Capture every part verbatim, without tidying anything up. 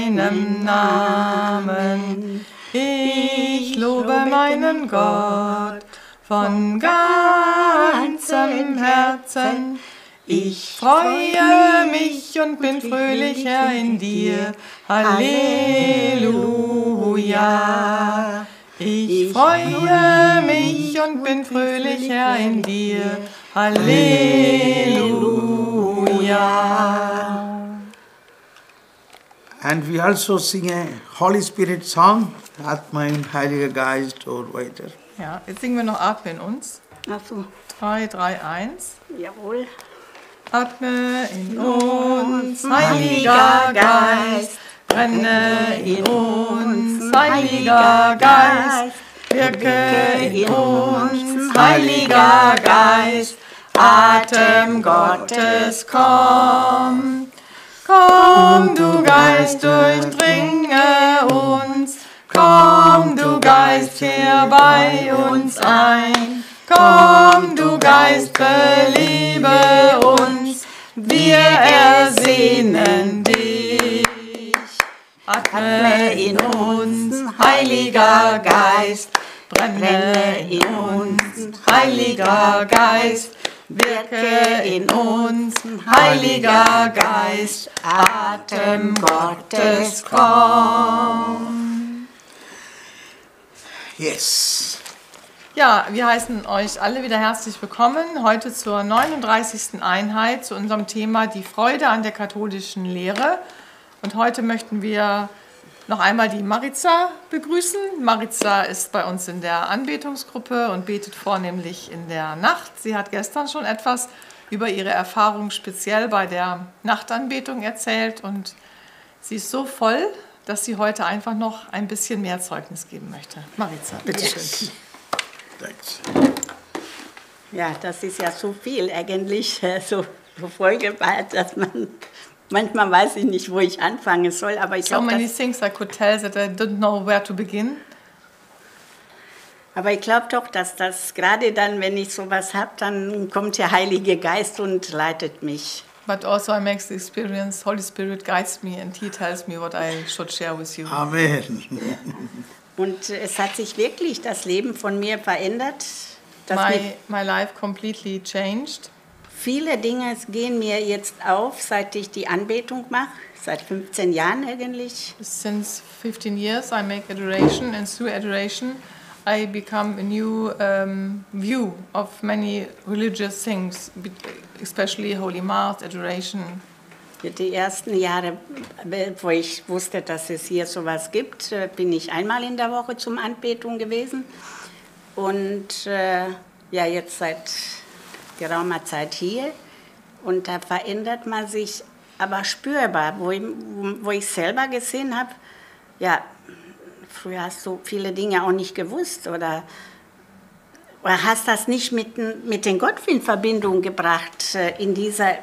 deinem Namen. Ich lobe meinen Gott von ganzem Herzen. Ich freue mich und bin fröhlich, Herr, in dir. Halleluja. Ich freue mich und bin fröhlich, Herr, in dir. Halleluja. And we also sing a Holy Spirit song, Atma im Heiliger Geist und weiter. Ja, jetzt singen wir noch Atme in uns. Ach so. drei, drei, eins. Jawohl. Atme in uns, Heiliger Geist. Brenne in uns, Heiliger Geist. Wirke in uns, Heiliger Geist. Atem Gottes, komm. Komm, du Geist, durchdringe uns. Komm, du Geist, kehr bei uns ein. Komm, du Geist, belebe uns. Wir ersehnen dich. Atme in uns, Heiliger Geist. Brenne in uns, Heiliger Geist. Wirke in uns, Heiliger Geist, Atem Gottes, komm. Yes. Ja, wir heißen euch alle wieder herzlich willkommen, heute zur neununddreißigsten Einheit, zu unserem Thema die Freude an der katholischen Lehre. Und heute möchten wir noch einmal die Maritza begrüßen. Maritza ist bei uns in der Anbetungsgruppe und betet vornehmlich in der Nacht. Sie hat gestern schon etwas über ihre Erfahrung speziell bei der Nachtanbetung erzählt und sie ist so voll, dass sie heute einfach noch ein bisschen mehr Zeugnis geben möchte. Maritza, bitteschön. Yes. Thanks. Ja, das ist ja so viel eigentlich, so, so vollgeballt, dass man manchmal weiß ich nicht, wo ich anfangen soll, aber ich So glaube, many things I could tell that I didn't know where to begin. aber ich glaube doch, dass das gerade dann, wenn ich sowas habe, dann kommt der Heilige Geist und leitet mich. But also I make the experience, Holy Spirit guides me and He tells me what I should share with you. Amen. Und es hat sich wirklich das Leben von mir verändert. Dass mir My, my life completely changed. viele Dinge gehen mir jetzt auf, seit ich die Anbetung mache, seit fünfzehn Jahren eigentlich. Since fifteen years I make adoration, and through adoration I become a new um, view of many religious things, especially Holy Mass, adoration. Die ersten Jahre, wo ich wusste, dass es hier sowas gibt, bin ich einmal in der Woche zum Anbetung gewesen. Und äh, ja, jetzt seit geraumer Zeit hier. Und da verändert man sich aber spürbar, wo ich, wo ich selber gesehen habe, ja, früher hast du viele Dinge auch nicht gewusst oder, oder hast das nicht mit, mit den Gott in Verbindung gebracht, in dieser,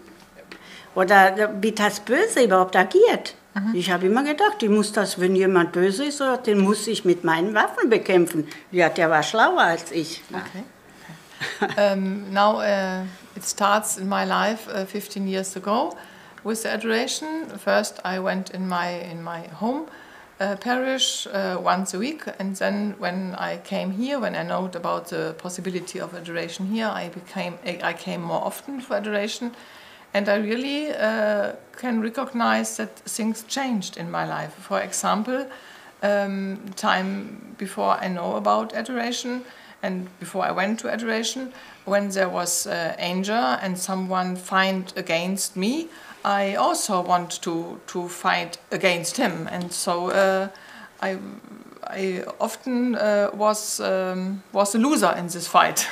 oder wie das Böse überhaupt agiert. Mhm. Ich habe immer gedacht, ich muss das, wenn jemand böse ist, den muss ich mit meinen Waffen bekämpfen. Ja, der war schlauer als ich. Okay. um, now uh, it starts in my life uh, fifteen years ago with the adoration. First I went in my in my home uh, parish uh, once a week, and then when I came here, when I know about the possibility of adoration here, I became I came more often for adoration, and I really uh, can recognize that things changed in my life. For example, um, time before I know about adoration. And before I went to adoration, when there was uh, anger and someone fight against me, I also want to, to fight against him. And so uh, I, I often uh, was, um, was a loser in this fight.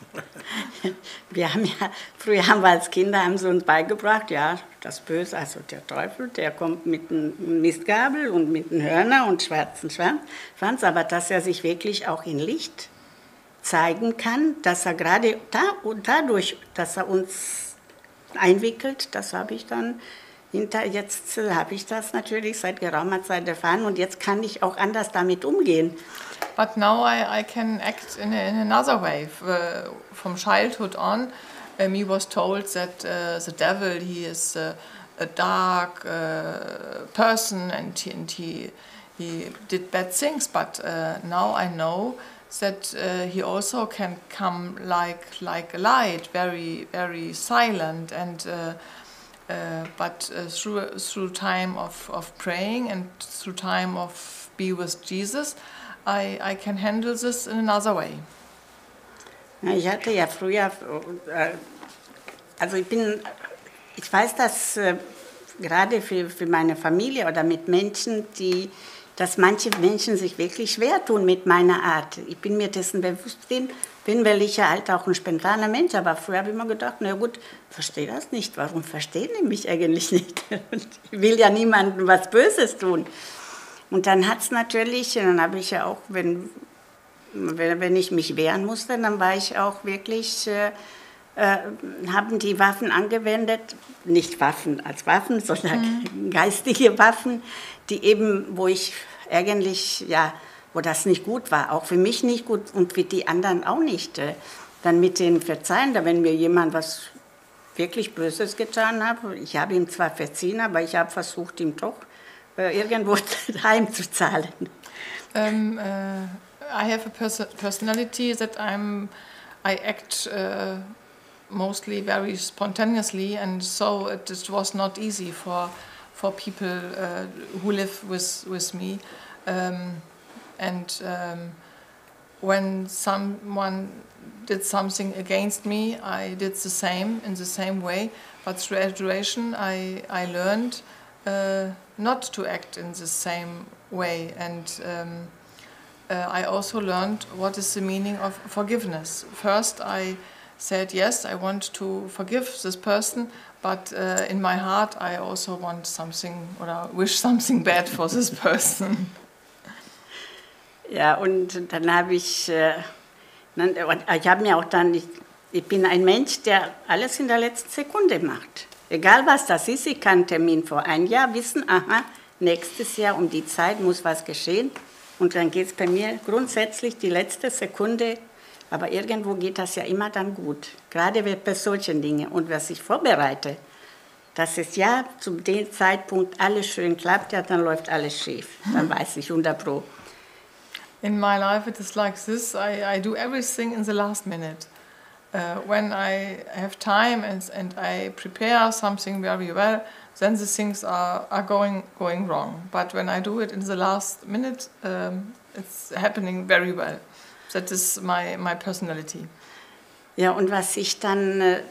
Wir haben ja, früher haben wir als Kinder haben sie uns beigebracht, ja, das Böse, also der Teufel, der kommt mit einem Mistgabel und mit einem Hörner und schwarzen Schwanz, aber dass er sich wirklich auch in Licht zeigen kann, dass er gerade da, dadurch, dass er uns einwickelt, das habe ich dann hinter, jetzt habe ich das natürlich seit geraumer Zeit erfahren und jetzt kann ich auch anders damit umgehen. But now I, I can act in, a, in another way. Uh, from childhood on, um, he was told that uh, the devil, he is uh, a dark uh, person, and he, and he he did bad things. But uh, now I know that uh, he also can come like like a light, very very silent, and uh, uh, but uh, through through time of, of praying and through time of be with Jesus, I I can handle this in another way. Ich hatte ja früher, also ich bin, ich weiß, dass äh, gerade für, für meine Familie oder mit Menschen, die, dass manche Menschen sich wirklich schwer tun mit meiner Art. Ich bin mir dessen bewusst, bin, bin weil ich ja halt auch ein spontaner Mensch, aber früher habe ich mir gedacht, na gut, verstehe das nicht, warum verstehen die mich eigentlich nicht? Ich will ja niemandem was Böses tun. Und dann hat es natürlich, und dann habe ich ja auch, wenn... Wenn ich mich wehren musste, dann war ich auch wirklich, äh, äh, haben die Waffen angewendet, nicht Waffen als Waffen, sondern mhm. geistige Waffen, die eben, wo ich eigentlich, ja, wo das nicht gut war, auch für mich nicht gut und für die anderen auch nicht. Äh, dann mit den Verzeihen, da wenn mir jemand was wirklich Böses getan hat, ich habe ihm zwar verziehen, aber ich habe versucht, ihm doch äh, irgendwo heimzuzahlen. Um, uh I have a pers personality that I'm, I act uh, mostly very spontaneously, and so it, it was not easy for for people uh, who live with with me. Um, and um, when someone did something against me, I did the same in the same way. But through adoration, I I learned uh, not to act in the same way, and. Um, Uh, I also learned what is the meaning of forgiveness. First, I said, yes, I want to forgive this person, but uh, in my heart, I also want something or wish something bad for this person. Ja, und dann habe ich, äh, ich habe mir auch dann, ich, ich bin ein Mensch, der alles in der letzten Sekunde macht. Egal was das ist, ich kann einen Termin vor einem Jahr wissen, aha, nächstes Jahr um die Zeit muss was geschehen. Und dann geht es bei mir grundsätzlich die letzte Sekunde, aber irgendwo geht das ja immer dann gut. Gerade bei solchen Dingen. Und was ich vorbereite, dass es ja zu dem Zeitpunkt alles schön klappt, ja, dann läuft alles schief. Dann weiß ich hundert Pro. In my life it is like this. I, I do everything in the last minute. Uh, when I have time and, and I prepare something very well, then the things are, are going going wrong. But when I do it in the last minute, um, it's happening very well. That is my, my personality. Ja, und was ich dann, äh,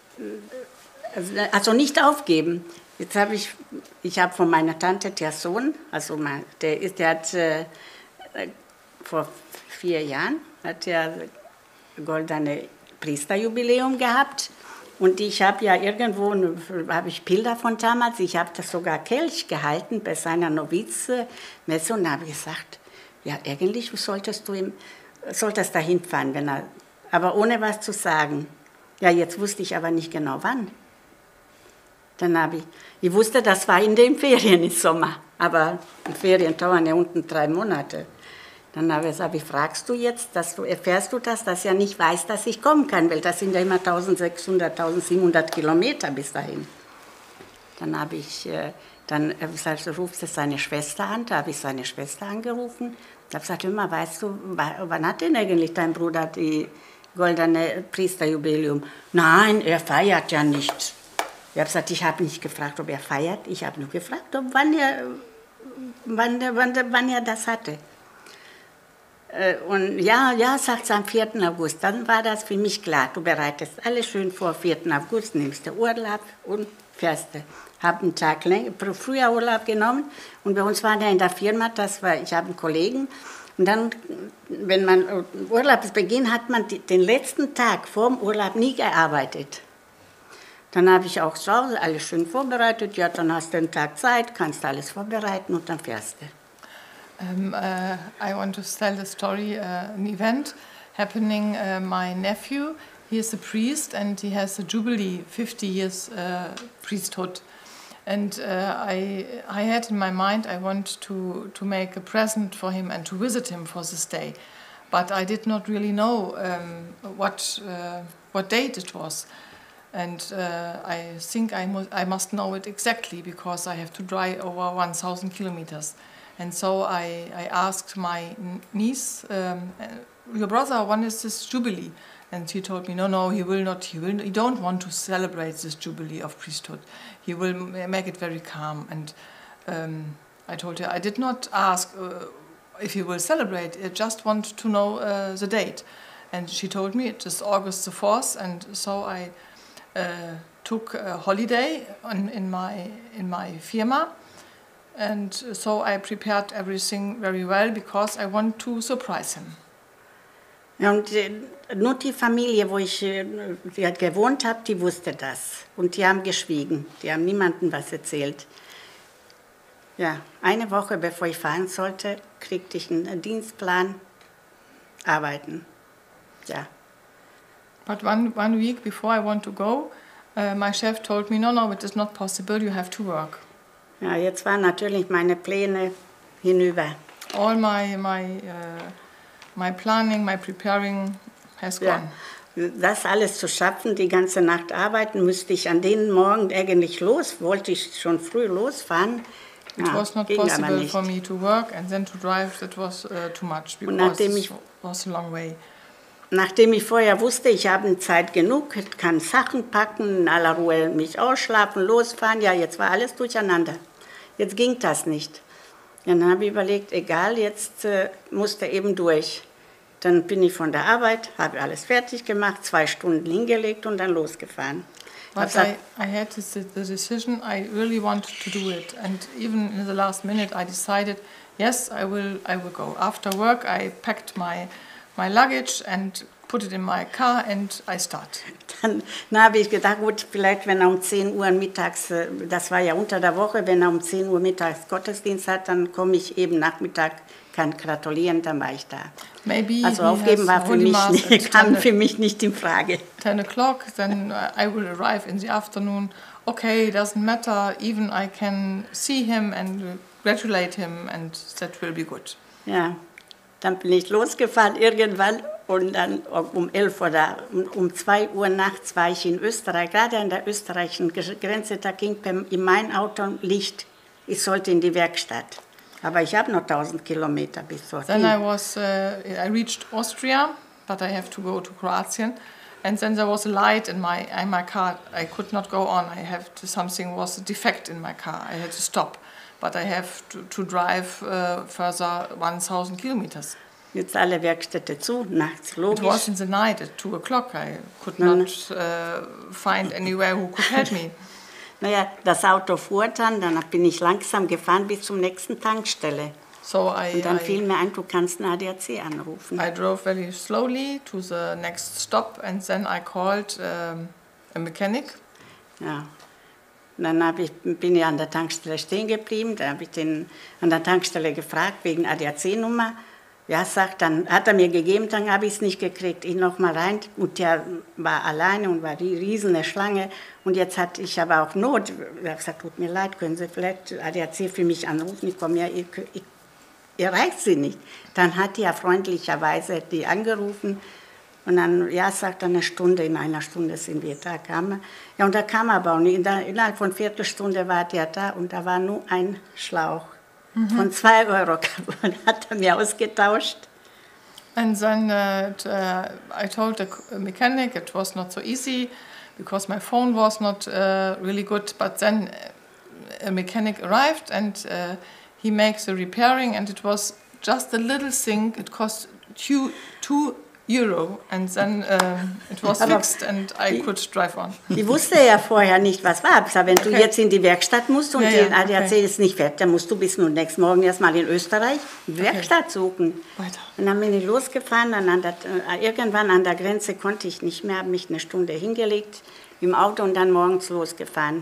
also nicht aufgeben. Jetzt habe ich, ich habe von meiner Tante, der Sohn, also mein, der, ist, der hat äh, vor vier Jahren, hat er goldene Priesterjubiläum gehabt. Und ich habe ja irgendwo, habe ich Bilder von damals, ich habe das sogar Kelch gehalten bei seiner Novize-Messe und habe gesagt, ja eigentlich solltest du ihm, solltest da hinfahren, wenn er, aber ohne was zu sagen. Ja, jetzt wusste ich aber nicht genau wann. Dann habe ich, ich wusste, das war in den Ferien im Sommer, aber die Ferien dauern ja unten drei Monate. Dann habe ich gesagt, wie fragst du jetzt, dass du, erfährst du das, dass er nicht weiß, dass ich kommen kann, weil das sind ja immer eintausendsechshundert, eintausendsiebenhundert Kilometer bis dahin. Dann habe ich, äh, dann habe ich gesagt, rufst du seine Schwester an, da habe ich seine Schwester angerufen. Ich habe gesagt, immer, weißt du, wann hat denn eigentlich dein Bruder die goldene Priesterjubiläum? Nein, er feiert ja nicht. Ich habe gesagt, ich habe nicht gefragt, ob er feiert, ich habe nur gefragt, ob wann er, wann, wann, wann er das hatte. Und ja, ja, sagt es am vierten August. Dann war das für mich klar. Du bereitest alles schön vor, vierten August nimmst du Urlaub und fährst. Habe einen Tag länger, früher Urlaub genommen. Und bei uns war der in der Firma, das war, ich habe einen Kollegen. Und dann, wenn man Urlaubsbeginn hat man den letzten Tag vor dem Urlaub nie gearbeitet. Dann habe ich auch zu Hause alles schön vorbereitet. Ja, dann hast du einen Tag Zeit, kannst alles vorbereiten und dann fährst du. Um, uh, I want to tell the story, uh, an event happening. Uh, my nephew, he is a priest and he has a jubilee, fifty years uh, priesthood. And uh, I, I had in my mind I want to, to make a present for him and to visit him for this day. But I did not really know um, what, uh, what date it was. And uh, I think I, mu I must know it exactly because I have to drive over one thousand kilometers. And so I, I asked my niece, um, your brother, when is this Jubilee? And she told me, no, no, he will not, he, will, he don't want to celebrate this Jubilee of priesthood. He will make it very calm. And um, I told her, I did not ask uh, if he will celebrate, I just want to know uh, the date. And she told me it is August the fourth, and so I uh, took a holiday on, in, my, in my firma. And so I prepared everything very well because I want to surprise him. Und äh, nur die Familie, wo ich äh, gewohnt habe, die wusste das. Und die haben geschwiegen. Die haben niemandem was erzählt. Ja, eine Woche bevor ich fahren sollte, kriegte ich einen Dienstplan, arbeiten. Ja. But one, one week before I want to go, uh, my chef told me, no, no, it is not possible, you have to work. Ja, jetzt waren natürlich meine Pläne hinüber. All my, my, uh, my planning, my preparing has gone. Ja, das alles zu schaffen, die ganze Nacht arbeiten, müsste ich an den Morgen eigentlich los, wollte ich schon früh losfahren. It ja, was not possible for me to work and then to drive, that was uh, too much because it was a long way. Nachdem ich vorher wusste, ich habe Zeit genug, kann Sachen packen, in aller Ruhe mich ausschlafen, losfahren, ja, jetzt war alles durcheinander. Jetzt ging das nicht. Dann habe ich überlegt, egal, jetzt äh, musste eben durch. Dann bin ich von der Arbeit, habe alles fertig gemacht, zwei Stunden hingelegt und dann losgefahren. But I, I had this, the decision, I really wanted to do it. And even in the last minute I decided, yes, I will, I will go. After work I packed my, my luggage and put it in my car and I start. Dann, dann habe ich gedacht, gut, vielleicht wenn er um zehn Uhr mittags, das war ja unter der Woche, wenn er um zehn Uhr mittags Gottesdienst hat, dann komme ich eben Nachmittag, kann gratulieren, dann war ich da. Maybe also aufgeben war für mich nicht, kam für mich nicht in Frage. ten o'clock, then I will arrive in the afternoon. Okay, doesn't matter, even I can see him and congratulate him and that will be good. Ja, dann bin ich losgefahren irgendwann und dann um elf oder um zwei Uhr nachts war ich in Österreich, gerade an der österreichischen Grenze, da ging in mein Auto Licht, ich sollte in die Werkstatt. Aber ich habe noch tausend Kilometer bis dorthin. Then I was, uh, I reached Austria, but I have to go to Kroatien. And then there was a light in my in my car. I could not go on. I have to, something was a defect in my car. I had to stop. But I have to, to drive uh, further one thousand kilometers. Jetzt alle Werkstätte zu, nachts, logisch. It was in the night at two o'clock. I could not uh, find anywhere who could help me. Naja, das Auto fuhr dann, dann bin ich langsam gefahren bis zum nächsten Tankstelle. So I, Und dann I, fiel mir ein, du kannst einen A D A C anrufen. I drove very slowly to the next stop and then I called um, a mechanic. Ja. Und dann hab ich, bin ich an der Tankstelle stehen geblieben, da habe ich den an der Tankstelle gefragt wegen A D A C-Nummer. Ja, sagt, dann hat er mir gegeben, dann habe ich es nicht gekriegt. Ich noch mal rein und der war alleine und war die riesige Schlange. Und jetzt hatte ich aber auch Not. Er hat gesagt, tut mir leid, können Sie vielleicht A D A C für mich anrufen? Ich komme ja, ihr, ihr, ihr reicht sie nicht. Dann hat er freundlicherweise die angerufen. Und dann, ja, sagt er, eine Stunde, in einer Stunde sind wir da. Kam er. Ja, und da kam er aber auch nicht. Innerhalb von einer Viertelstunde war der da und da war nur ein Schlauch. Von zwei Euro hat er mir ausgetauscht. And then uh, t, uh, I told the mechanic it was not so easy because my phone was not uh, really good. But then a mechanic arrived and uh, he makes the repairing and it was just a little thing. It cost two, two euro and then uh, it was Aber fixed and I die, could drive on. Ich wusste ja vorher nicht, was war. Aber wenn du okay. jetzt in die Werkstatt musst und ja, ja, die A D A C okay. ist nicht fertig, dann musst du bis nun nächsten Morgen erstmal in Österreich die Werkstatt okay. suchen. Weiter. Und dann bin ich losgefahren, dann an der, irgendwann an der Grenze konnte ich nicht mehr, habe mich eine Stunde hingelegt im Auto und dann morgens losgefahren.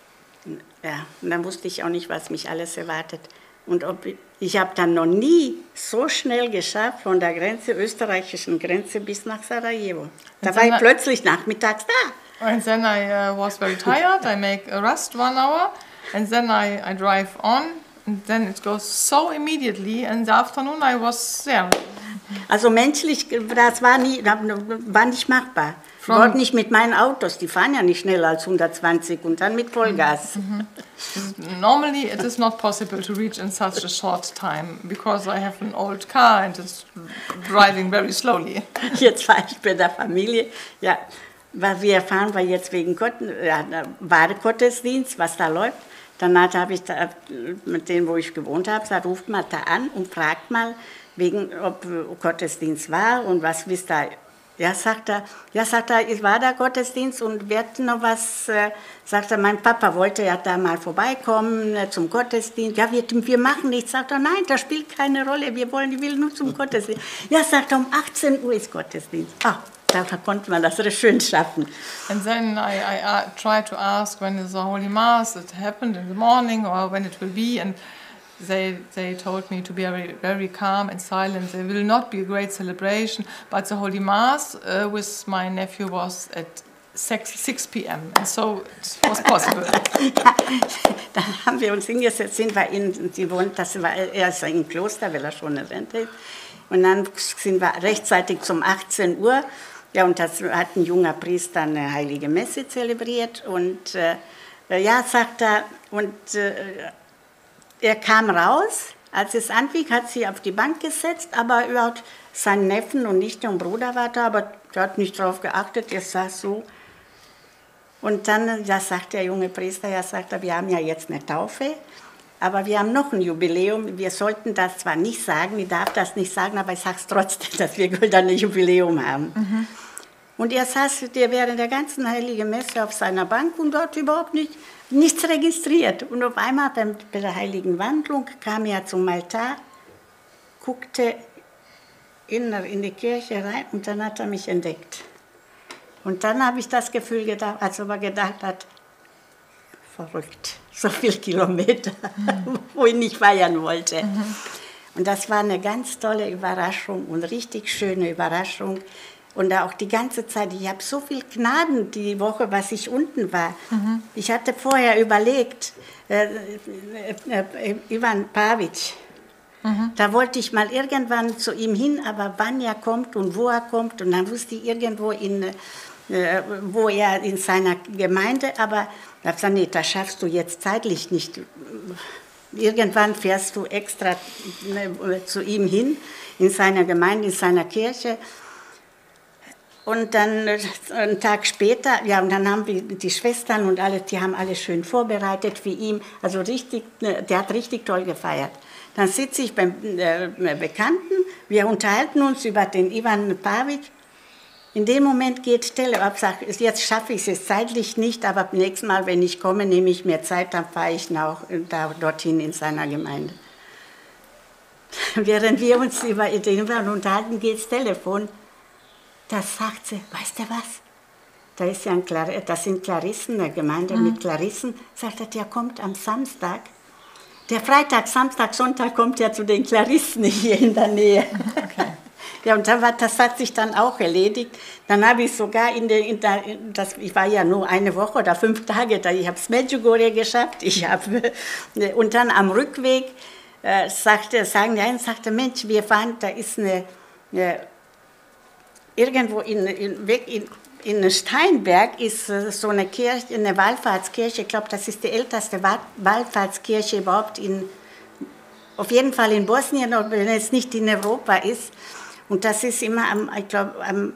Ja, und dann wusste ich auch nicht, was mich alles erwartet. Und ob ich, ich habe dann noch nie so schnell geschafft, von der Grenze, österreichischen Grenze bis nach Sarajevo. Da war ich plötzlich nachmittags da. And then I uh, was very tired, I make a rest one hour, and then I, I drive on, and then it goes so immediately, and in the afternoon I was there. Also menschlich, das war, nie, war nicht machbar. Dort nicht mit meinen Autos, die fahren ja nicht schneller als hundertzwanzig und dann mit Vollgas. Mm-hmm. Normally it is not possible to reach in such a short time because I have an old car and it's driving very slowly. Jetzt fahre ich bei der Familie, ja, weil wir fahren wir jetzt wegen Gott, ja, Badegottesdienst, was da läuft. Danach habe ich da, mit denen, wo ich gewohnt habe, da ruft man da an und fragt mal, wegen, ob Gottesdienst war und was wisst ihr. Ja, sagt er, ja, sagt er, es war der Gottesdienst und wird noch was, äh, sagt er, mein Papa wollte ja da mal vorbeikommen äh, zum Gottesdienst. Ja, wir, wir machen nichts. Sagt er, nein, das spielt keine Rolle, wir wollen, ich will nur zum Gottesdienst. Ja, sagt er, um achtzehn Uhr ist Gottesdienst. Ah, da konnte man das schön schaffen. And then I, I uh, tried to ask when is the Holy Mass, it happened in the morning or when it will be, and They, they told me to be very, very calm and silent. There will not be a great celebration, but the Holy Mass uh, with my nephew was at six p m and so it was possible. Ja, da haben wir uns hingesetzt, sind wir in, sie wohnt, das war, er ist im Kloster, weil er schon in Rente ist. Und dann sind wir rechtzeitig zum achtzehn Uhr, ja, und das hat ein junger Priester eine heilige Messe zelebriert und äh, ja, sagt er, und äh, er kam raus, als es anfing, hat sie auf die Bank gesetzt, aber überhaupt sein Neffen und Nichte und Bruder war da, aber der hat nicht darauf geachtet, er saß so. Und dann, da sagt der junge Priester, ja, sagt er, wir haben ja jetzt eine Taufe, aber wir haben noch ein Jubiläum, wir sollten das zwar nicht sagen, ich darf das nicht sagen, aber ich sage es trotzdem, dass wir dann ein Jubiläum haben. Mhm. Und er saß der während der ganzen Heiligen Messe auf seiner Bank und dort überhaupt nicht, nichts registriert. Und auf einmal bei, bei der Heiligen Wandlung kam er zum Altar, guckte in, in die Kirche rein und dann hat er mich entdeckt. Und dann habe ich das Gefühl gedacht, als ob er gedacht hat, verrückt, so viele Kilometer, mhm. wo ich nicht feiern wollte. Mhm. Und das war eine ganz tolle Überraschung und richtig schöne Überraschung. Und auch die ganze Zeit, ich habe so viel Gnaden die Woche, was ich unten war. Mhm. Ich hatte vorher überlegt, äh, äh, äh, Ivan Pavic, mhm. da wollte ich mal irgendwann zu ihm hin, aber wann er kommt und wo er kommt. Und dann wusste ich irgendwo, in, äh, wo er in seiner Gemeinde, aber ich habe gesagt, nee, das schaffst du jetzt zeitlich nicht. Irgendwann fährst du extra äh, zu ihm hin, in seiner Gemeinde, in seiner Kirche. Und dann einen Tag später, ja, und dann haben wir die Schwestern und alle, die haben alles schön vorbereitet wie ihm. Also richtig, der hat richtig toll gefeiert. Dann sitze ich beim äh, Bekannten, wir unterhalten uns über den Ivan Pavic. In dem Moment geht Tele ab, sage, jetzt schaffe ich es zeitlich nicht, aber nächstes Mal, wenn ich komme, nehme ich mir Zeit, dann fahre ich nach, da, dorthin in seiner Gemeinde. Während wir uns über den Ivan unterhalten, geht das Telefon. Da sagt sie, weißt du was, da ist ja ein Klar das sind Klarissen, eine Gemeinde mhm. mit Klarissen. Sagt er, der kommt am Samstag. Der Freitag, Samstag, Sonntag kommt er zu den Klarissen hier in der Nähe. Okay. Ja, und dann war, das hat sich dann auch erledigt. Dann habe ich sogar in der, in der das, ich war ja nur eine Woche oder fünf Tage da, ich habe es Medjugorje geschafft. Ich habe, und dann am Rückweg äh, sagte, sagen die einen, sagte, Mensch, wir fahren, da ist eine, eine irgendwo in, in, in, in Steinberg ist so eine Kirche, eine Wallfahrtskirche. Ich glaube, das ist die älteste Wallfahrtskirche überhaupt, in, auf jeden Fall in Bosnien, wenn es nicht in Europa ist. Und das ist immer am, ich glaube, am,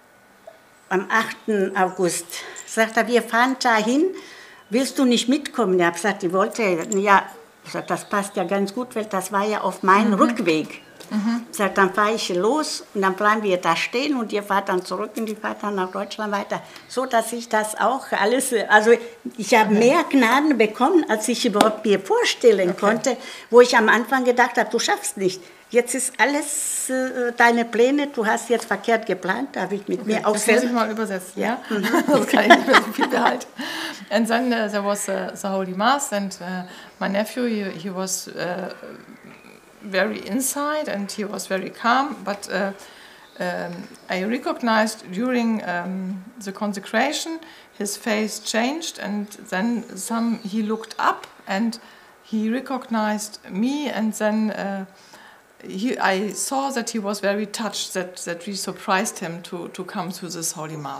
am achten August. Sagt er, wir fahren da hin, willst du nicht mitkommen? Ich habe gesagt, ich wollte, ja, das passt ja ganz gut, weil das war ja auf meinem mhm. Rückweg. Mhm. Sagt, dann fahre ich los und dann bleiben wir da stehen und ihr fahrt dann zurück und die fahrt dann nach Deutschland weiter. So, dass ich das auch alles, also ich habe okay. mehr Gnaden bekommen, als ich überhaupt mir vorstellen okay. konnte, wo ich am Anfang gedacht habe, du schaffst nicht. Jetzt ist alles äh, deine Pläne, du hast jetzt verkehrt geplant, da habe ich mit okay. mir auch das muss ich mal übersetzen, ja? ja? Das kann ich nicht mehr so viel behalten. And then uh, there was uh, the Holy Mass and uh, my nephew, he, he was uh, very inside and he was very calm, but uh, um, I recognized during um, the consecration his face changed and then some he looked up and he recognized me and then uh, he, I saw that he was very touched, that, that we surprised him to, to come to this Holy Mass.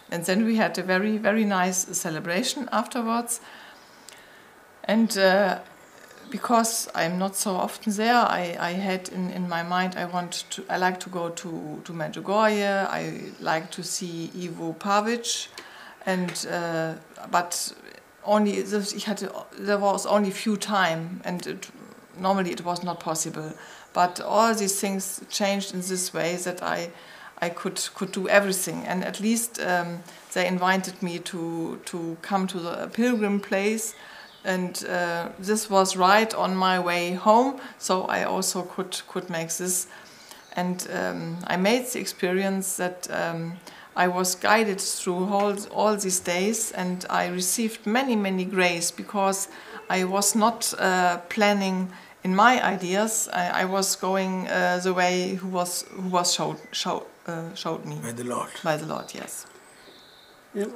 And then we had a very, very nice celebration afterwards. And uh, because I'm not so often there, I, I had in, in my mind I want to I like to go to, to Medjugorje, I like to see Ivo Pavic, and uh, but only this, ich hatte, there was only few time, and it, normally it was not possible. But all these things changed in this way that I I could could do everything, and at least um, they invited me to to come to the pilgrim place. And uh, this was right on my way home, so I also could could make this. And um, I made the experience that um, I was guided through all, all these days, and I received many, many grace, because I was not uh, planning in my ideas. I, I was going uh, the way who was who was showed showed, uh, showed me. By the Lord. By the Lord, yes. Ja.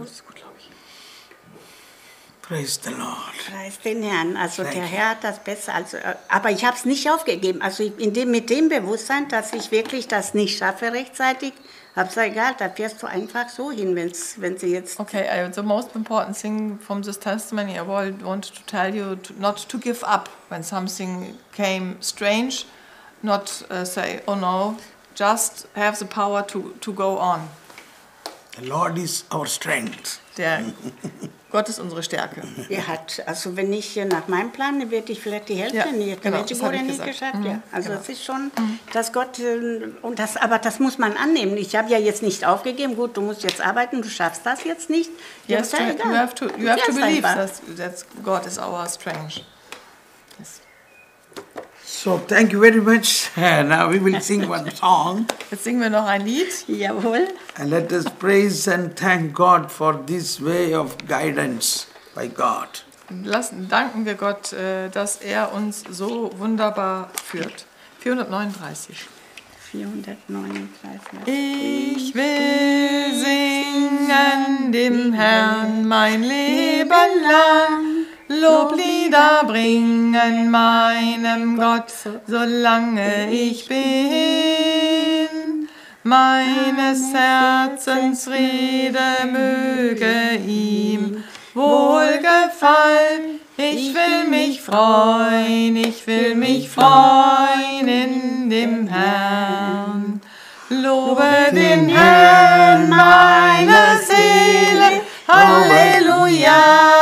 Praise the Lord. Preis den Herrn. Also Thank der you. Herr hat das besser. Also, äh, aber ich habe es nicht aufgegeben. Also ich, in dem, mit dem Bewusstsein, dass ich wirklich das nicht schaffe rechtzeitig, habe ich gesagt, egal, da fährst du einfach so hin, wenn's, wenn sie jetzt... Okay, I, the most important thing from this testimony I want wanted to tell you to, not to give up when something came strange, not uh, say, oh no, just have the power to, to go on. The Lord is our strength. Der Gott ist unsere Stärke. Er hat, also wenn ich hier nach meinem Plan, dann würde ich vielleicht die Hälfte Ja, nicht, genau, hätte das ich habe ich nicht gesagt. geschafft. Mhm, Ja. Also genau. es ist schon, dass Gott, äh, und das, aber das muss man annehmen. Ich habe ja jetzt nicht aufgegeben, gut, du musst jetzt arbeiten, du schaffst das jetzt nicht. Ja, Yes, ist you, ja you egal. have to, you Du have to fährst believe einfach. that, that God is our strength. Yes. So thank you very much. Now we will sing one song. Jetzt singen wir noch ein Lied. Jawohl. And let us praise and thank God for this way of guidance by God. Lassen, danken wir Gott, äh, dass er uns so wunderbar führt. vierhundertneununddreißig. vierhundertneununddreißig. Ich will singen dem Herrn mein Leben lang, Loblieder bringen meinem Gott, solange ich bin. Meines Herzens Rede möge ihm wohlgefallen. Ich will mich freuen, ich will mich freuen in dem Herrn. Lobe den Herrn, meine Seele, Halleluja.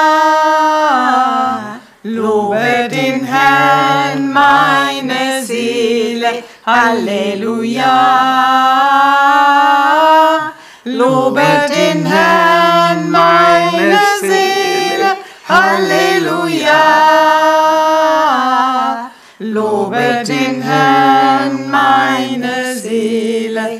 Lobe den Herrn, meine Seele, Halleluja. Lobe den Herrn, meine Seele, Halleluja. Lobe den Herrn, meine Seele,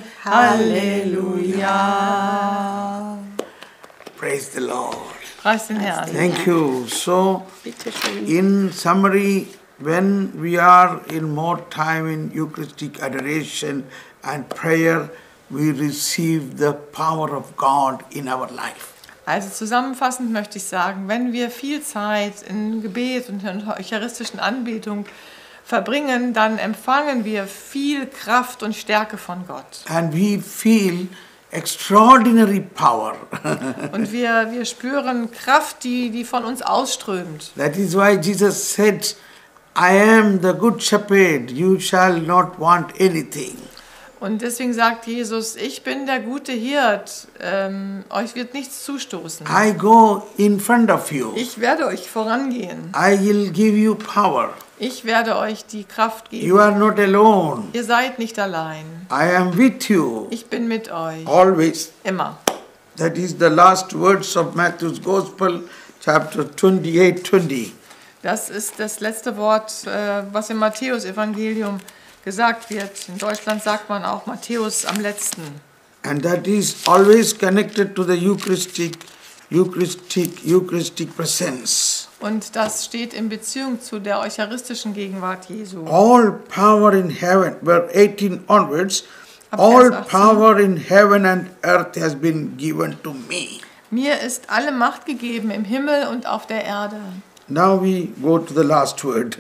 Halleluja. Praise the Lord. Preis den Herrn. Thank you. So, Bitte schön. in summary, when we are in more time in Eucharistic adoration and prayer, we receive the power of God in our life. Also zusammenfassend möchte ich sagen, wenn wir viel Zeit in Gebet und in eucharistischen Anbetung verbringen, dann empfangen wir viel Kraft und Stärke von Gott. And we feel extraordinary power. Und wir, wir spüren Kraft, die, die von uns ausströmt. That is why Jesus said, I am the good shepherd, you shall not want anything. Und deswegen sagt Jesus, ich bin der gute Hirt, ähm, euch wird nichts zustoßen. I go in front of you. Ich werde euch vorangehen. I will give you power. Ich werde euch die Kraft geben. You are not alone. Ihr seid nicht allein. I am with you Ich bin mit euch. always. Immer. That is the last words of Matthew's Gospel, chapter twenty-eight twenty. Das ist das letzte Wort, äh, was im Matthäus-Evangelium gesagt wird. In Deutschland sagt man auch Matthäus am letzten. And that is always connected to the Eucharistic, Eucharistic, Eucharistic presence. Und das steht in Beziehung zu der eucharistischen Gegenwart Jesu. All power in heaven, verse eighteen onwards, Ab all Vers achtzehn. power in heaven and earth has been given to me. Mir ist alle Macht gegeben im Himmel und auf der Erde. Now we go to the last word.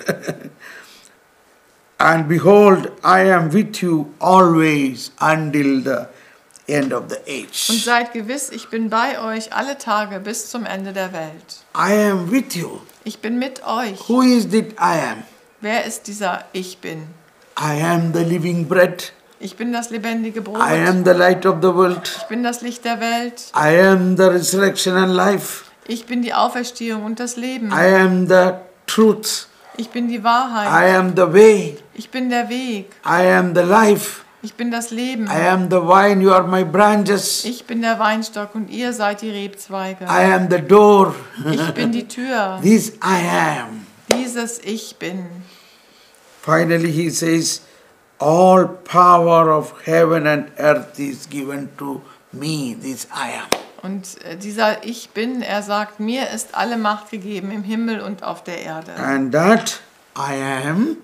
And behold, I am with you always until the end of the Und age. seid gewiss, ich bin bei euch alle Tage bis zum Ende der Welt. I am with you. Ich bin mit euch. Who is it I am? Wer ist dieser Ich bin? I am the living bread. Ich bin das lebendige Brot. I am the light of the world. Ich bin das Licht der Welt. I am the resurrection and life. Ich bin die Auferstehung und das Leben. I am the truth. Ich bin die I Wahrheit. am the way. Ich bin der Weg. I am the life. Ich bin das Leben. I am the vine, you are my branches. Ich bin der Weinstock und ihr seid die Rebzweige. I am the door. Ich bin die Tür. This I am. Dieses Ich bin. Finally he says, all power of heaven and earth is given to me, this I am. Und äh, dieser Ich bin, er sagt, mir ist alle Macht gegeben im Himmel und auf der Erde. And that I am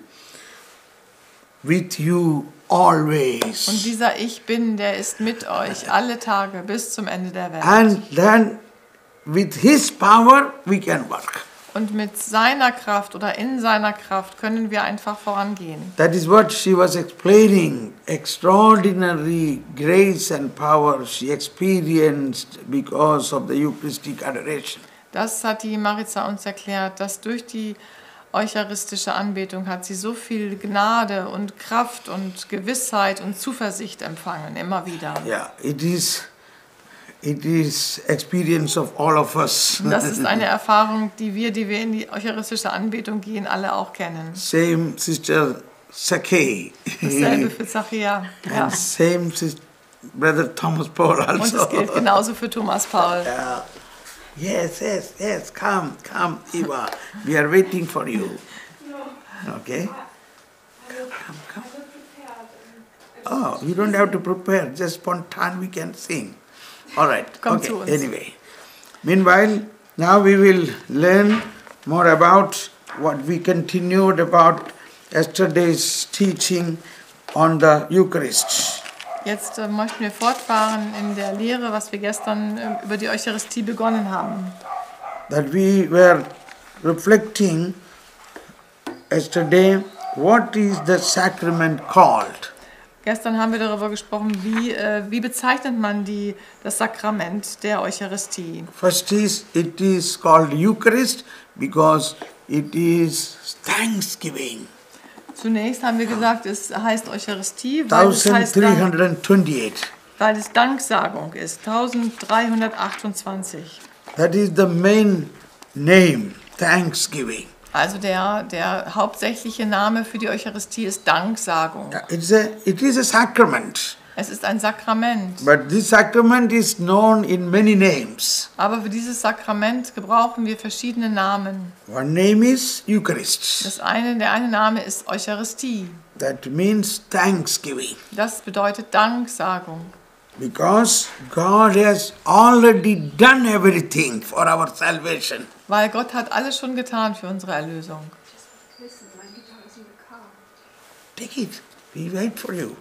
with you always. Und dieser Ich bin, der ist mit euch alle Tage bis zum Ende der Welt. And then with his power we can work. Und mit seiner Kraft oder in seiner Kraft können wir einfach vorangehen. That is what she was explaining. Extraordinary grace and power she experienced because of the Eucharistic adoration. Das hat die Maritza uns erklärt, dass durch die eucharistische Anbetung hat sie so viel Gnade und Kraft und Gewissheit und Zuversicht empfangen, immer wieder. Yeah, it is it is experience of all of us. Und das ist eine Erfahrung, die wir, die wir in die eucharistische Anbetung gehen, alle auch kennen. Same Sister Sakei. Dasselbe für Zachäa. Ja. And same sis- Brother Thomas Paul Und es also. gilt genauso für Thomas Paul. Yeah. Yes, yes, yes, come, come, Eva. We are waiting for you. Okay? Come, come. Oh, you don't have to prepare. Just spontaneous we can sing. All right. Komm Okay. zu uns. Anyway. Meanwhile, now we will learn more about what we continued about yesterday's teaching on the Eucharist. Jetzt äh, möchten wir fortfahren in der Lehre, was wir gestern äh, über die Eucharistie begonnen haben. That we were reflecting yesterday, what is the sacrament called? Gestern haben wir darüber gesprochen, wie, äh, wie bezeichnet man die, das Sakrament der Eucharistie. First is, it is called Eucharist because it is thanksgiving. Zunächst haben wir gesagt, es heißt Eucharistie, weil es, heißt Dank, thirteen twenty-eight. weil es Danksagung ist. dreizehnhundertachtundzwanzig. That is the main name, thanksgiving. Also der, der hauptsächliche Name für die Eucharistie ist Danksagung. It's a, it is a sacrament, Es ist ein Sakrament. but this sacrament is known in many names. Aber für dieses Sakrament gebrauchen wir verschiedene Namen. One name is Eucharist. Das eine, der eine Name ist Eucharistie. That means thanksgiving. Das bedeutet Danksagung. Because God has already done everything for our salvation. Weil Gott hat alles schon getan für unsere Erlösung. Take it. We wait for you.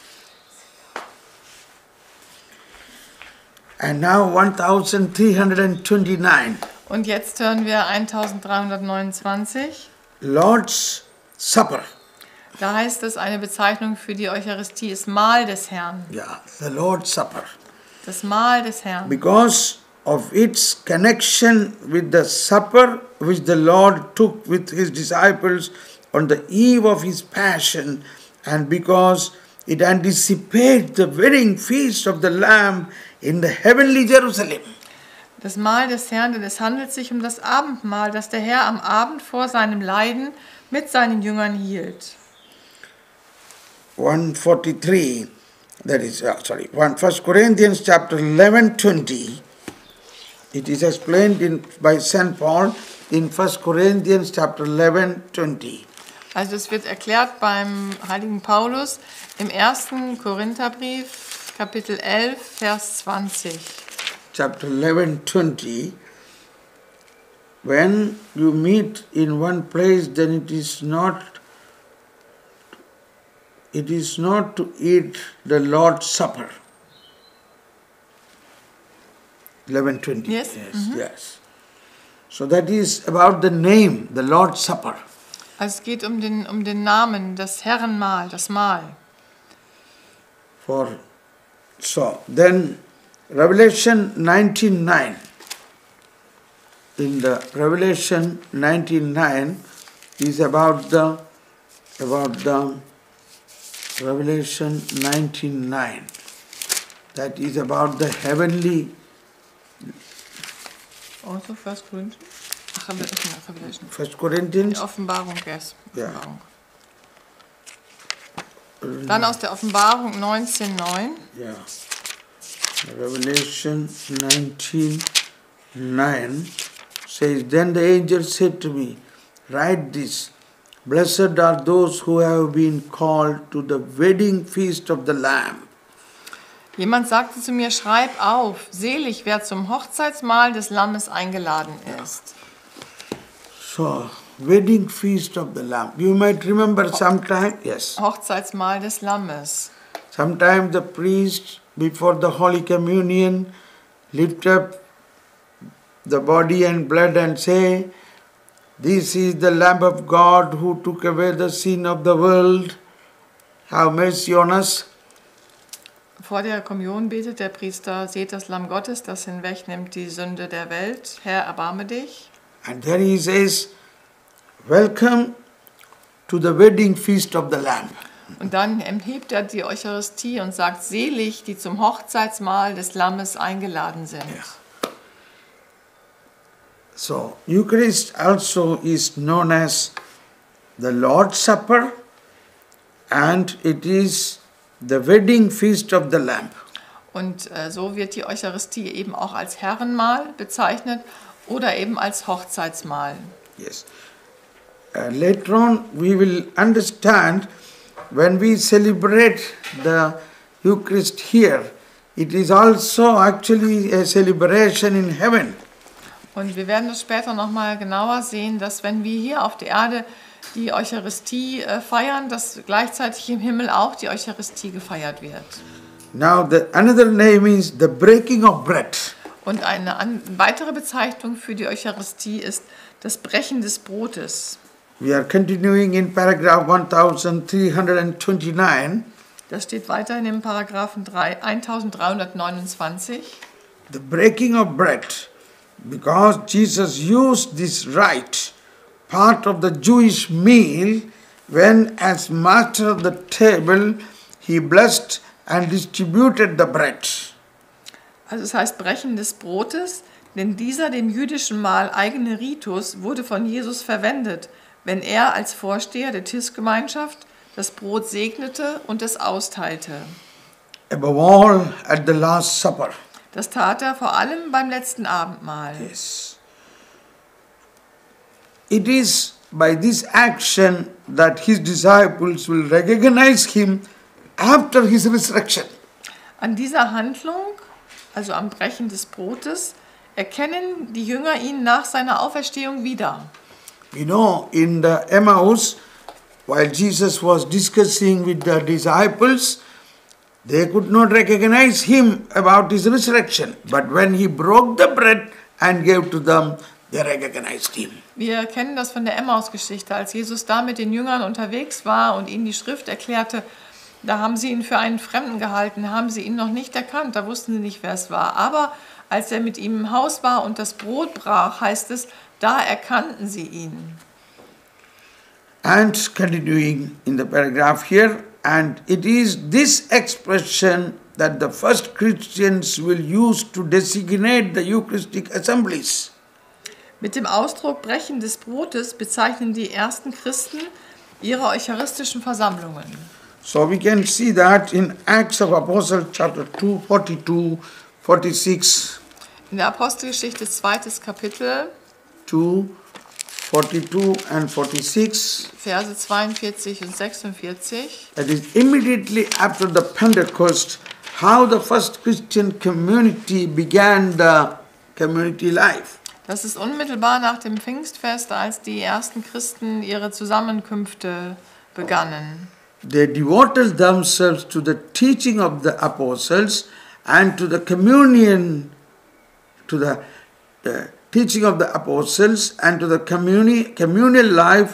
And now thirteen twenty-nine. Und jetzt hören wir eintausenddreihundertneunundzwanzig. Lord's Supper. Da heißt es, eine Bezeichnung für die Eucharistie ist Mahl des Herrn. Yeah, the Lord's Supper. Das Mahl des Herrn. Because of its connection with the supper which the Lord took with his disciples on the eve of his passion, and because it anticipates the wedding feast of the Lamb in the heavenly Jerusalem. Das Mahl des Herrn, denn es handelt sich um das Abendmahl, das der Herr am Abend vor seinem Leiden mit seinen Jüngern hielt. one forty-three, that is, uh, sorry, First Corinthians chapter eleven twenty. It is explained in, by Saint Paul in First Corinthians chapter eleven twenty. Also es wird erklärt beim heiligen Paulus im ersten Korintherbrief, Kapitel elf, Vers zwanzig. Chapter eleven twenty. When you meet in one place, then it is not it is not to eat the Lord's Supper. eleven twenty. Yes. Yes, Mhm. yes. So that is about the name, the Lord's Supper. Also es geht um den, um den Namen, das Herrenmahl, das Mahl. For So, then Revelation nineteen nine. In the Revelation nineteen nine is about the about the Revelation nineteen nine. That is about the heavenly. Also First Corinthians. Ach, Revelation. First Corinthians. Die Offenbarung, yes. Ja. Offenbarung. Dann aus der Offenbarung neunzehn neun. Yeah. Revelation nineteen nine says, Then the angel said to me, Write this, Blessed are those who have been called to the wedding feast of the Lamb. Jemand sagte zu mir, schreib auf, selig, wer zum Hochzeitsmahl des Lammes eingeladen ist. So, wedding feast of the Lamb. You might remember sometime, yes. Hochzeitsmahl des Lammes. Sometimes the priest, before the Holy Communion, lift up the body and blood and say, This is the Lamb of God who took away the sin of the world. Have mercy on us. Vor der Kommunion betet der Priester, seht das Lamm Gottes, das hinwegnimmt die Sünde der Welt. Herr, erbarme dich. And then he says, Welcome to the wedding feast of the Lamb. Und dann hebt er die Eucharistie und sagt, selig, die zum Hochzeitsmahl des Lammes eingeladen sind. Yeah. So, Eucharist also is known as the Lord's Supper, and it is the wedding feast of the Lamb. Und äh, so wird die Eucharistie eben auch als Herrenmahl bezeichnet oder eben als Hochzeitsmahl. Yes. Uh, later on we will understand when we celebrate the Eucharist here, it is also actually a celebration in heaven. Und wir werden das später nochmal genauer sehen, dass wenn wir hier auf der Erde die Eucharistie äh, feiern, dass gleichzeitig im Himmel auch die Eucharistie gefeiert wird. Now the another name is the breaking of bread. Und eine an, weitere Bezeichnung für die Eucharistie ist das Brechen des Brotes. We are continuing in paragraph thirteen twenty-nine. Das steht weiter in dem Paragraphen eintausenddreihundertneunundzwanzig. The breaking of bread, because Jesus used this rite, part of the Jewish meal, when as master of the table, he blessed and distributed the bread. Also es heißt Brechen des Brotes, denn dieser dem jüdischen Mahl eigene Ritus wurde von Jesus verwendet, wenn er als Vorsteher der Tischgemeinschaft das Brot segnete und es austeilte. Above all at the Last Supper. Das tat er vor allem beim letzten Abendmahl. Yes. It is by this action that his disciples will recognize him after his resurrection. An dieser Handlung, also am Brechen des Brotes, erkennen die Jünger ihn nach seiner Auferstehung wieder. You know, in the Emmaus, while Jesus was discussing with the disciples, they could not recognize him about his resurrection. But when he broke the bread and gave to them, they recognized him. Wir kennen das von der Emmaus-Geschichte, als Jesus da mit den Jüngern unterwegs war und ihnen die Schrift erklärte. Da haben sie ihn für einen Fremden gehalten, haben sie ihn noch nicht erkannt, da wussten sie nicht, wer es war. Aber als er mit ihm im Haus war und das Brot brach, heißt es, da erkannten sie ihn. And continuing in the paragraph here, and it is this expression that the first Christians will use to designate the Eucharistic assemblies. Mit dem Ausdruck Brechen des Brotes bezeichnen die ersten Christen ihre eucharistischen Versammlungen. So we can see that in Acts of Apostles chapter two, forty-two, forty-six. In der Apostelgeschichte zweites Kapitel two, forty-two and forty-six. Verse zweiundvierzig und sechsundvierzig. That is immediately after the Pentecost, how the first Christian community began the community life. Das ist unmittelbar nach dem Pfingstfest, als die ersten Christen ihre Zusammenkünfte begannen. They devoted themselves to the teaching of the apostles and to the communion, to the, the teaching of the apostles and to the communi- communal life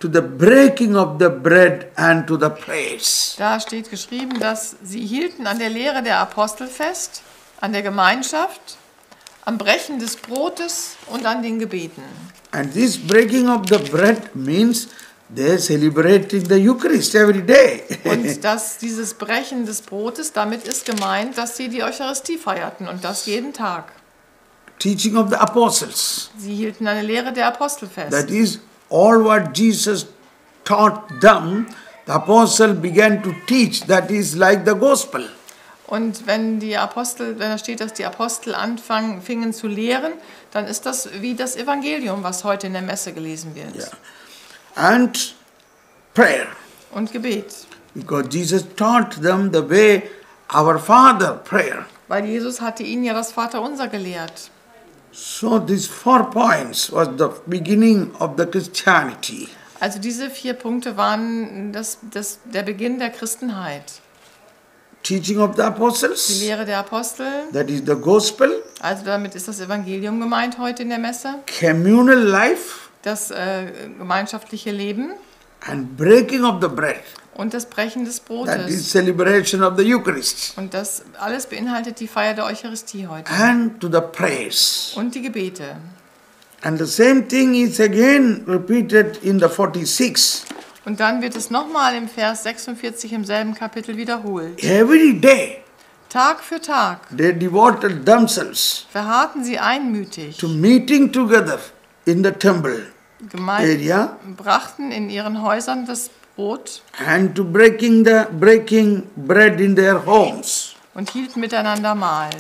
to the breaking of the bread and to the prayers. Da steht geschrieben, dass sie hielten an der Lehre der Apostel fest, an der Gemeinschaft, am Brechen des Brotes und an den Gebeten. And this breaking of the bread means they are celebrating the Eucharist every day. Und dass dieses Brechen des Brotes, damit ist gemeint, dass sie die Eucharistie feierten und das jeden Tag. Teaching of the apostles. Sie hielten an der Lehre der Apostel fest. That is all what Jesus taught them. The apostle began to teach. That is like the gospel. Und wenn die Apostel, wenn da steht, dass die Apostel anfangen, fingen zu lehren, dann ist das wie das Evangelium, was heute in der Messe gelesen wird. Yeah. And prayer. Und Gebet. Because Jesus taught them the way our Father prayer. Weil Jesus hatte ihnen ja das Vaterunser gelehrt. So these four points was the beginning of the Christianity. Also diese vier Punkte waren das, das, der Beginn der Christenheit. Teaching of the Die apostles. Lehre der Apostel, That is the gospel. also damit ist das Evangelium gemeint heute in der Messe. Communal life. Das äh, gemeinschaftliche Leben And breaking of the bread. und das Brechen des That is Brotes. celebration of the Eucharist. Und das alles beinhaltet die Feier der Eucharistie heute. And to the prayers. Und die Gebete. And the same thing is again repeated in the forty-six. Und dann wird es nochmal im Vers sechsundvierzig im selben Kapitel wiederholt. Every day Tag für Tag they devoted themselves verharrten sie einmütig, to meeting together in the temple gemein, area brachten in ihren Häusern das Brot and to breaking the breaking bread in their homes. und hielten miteinander Mahl.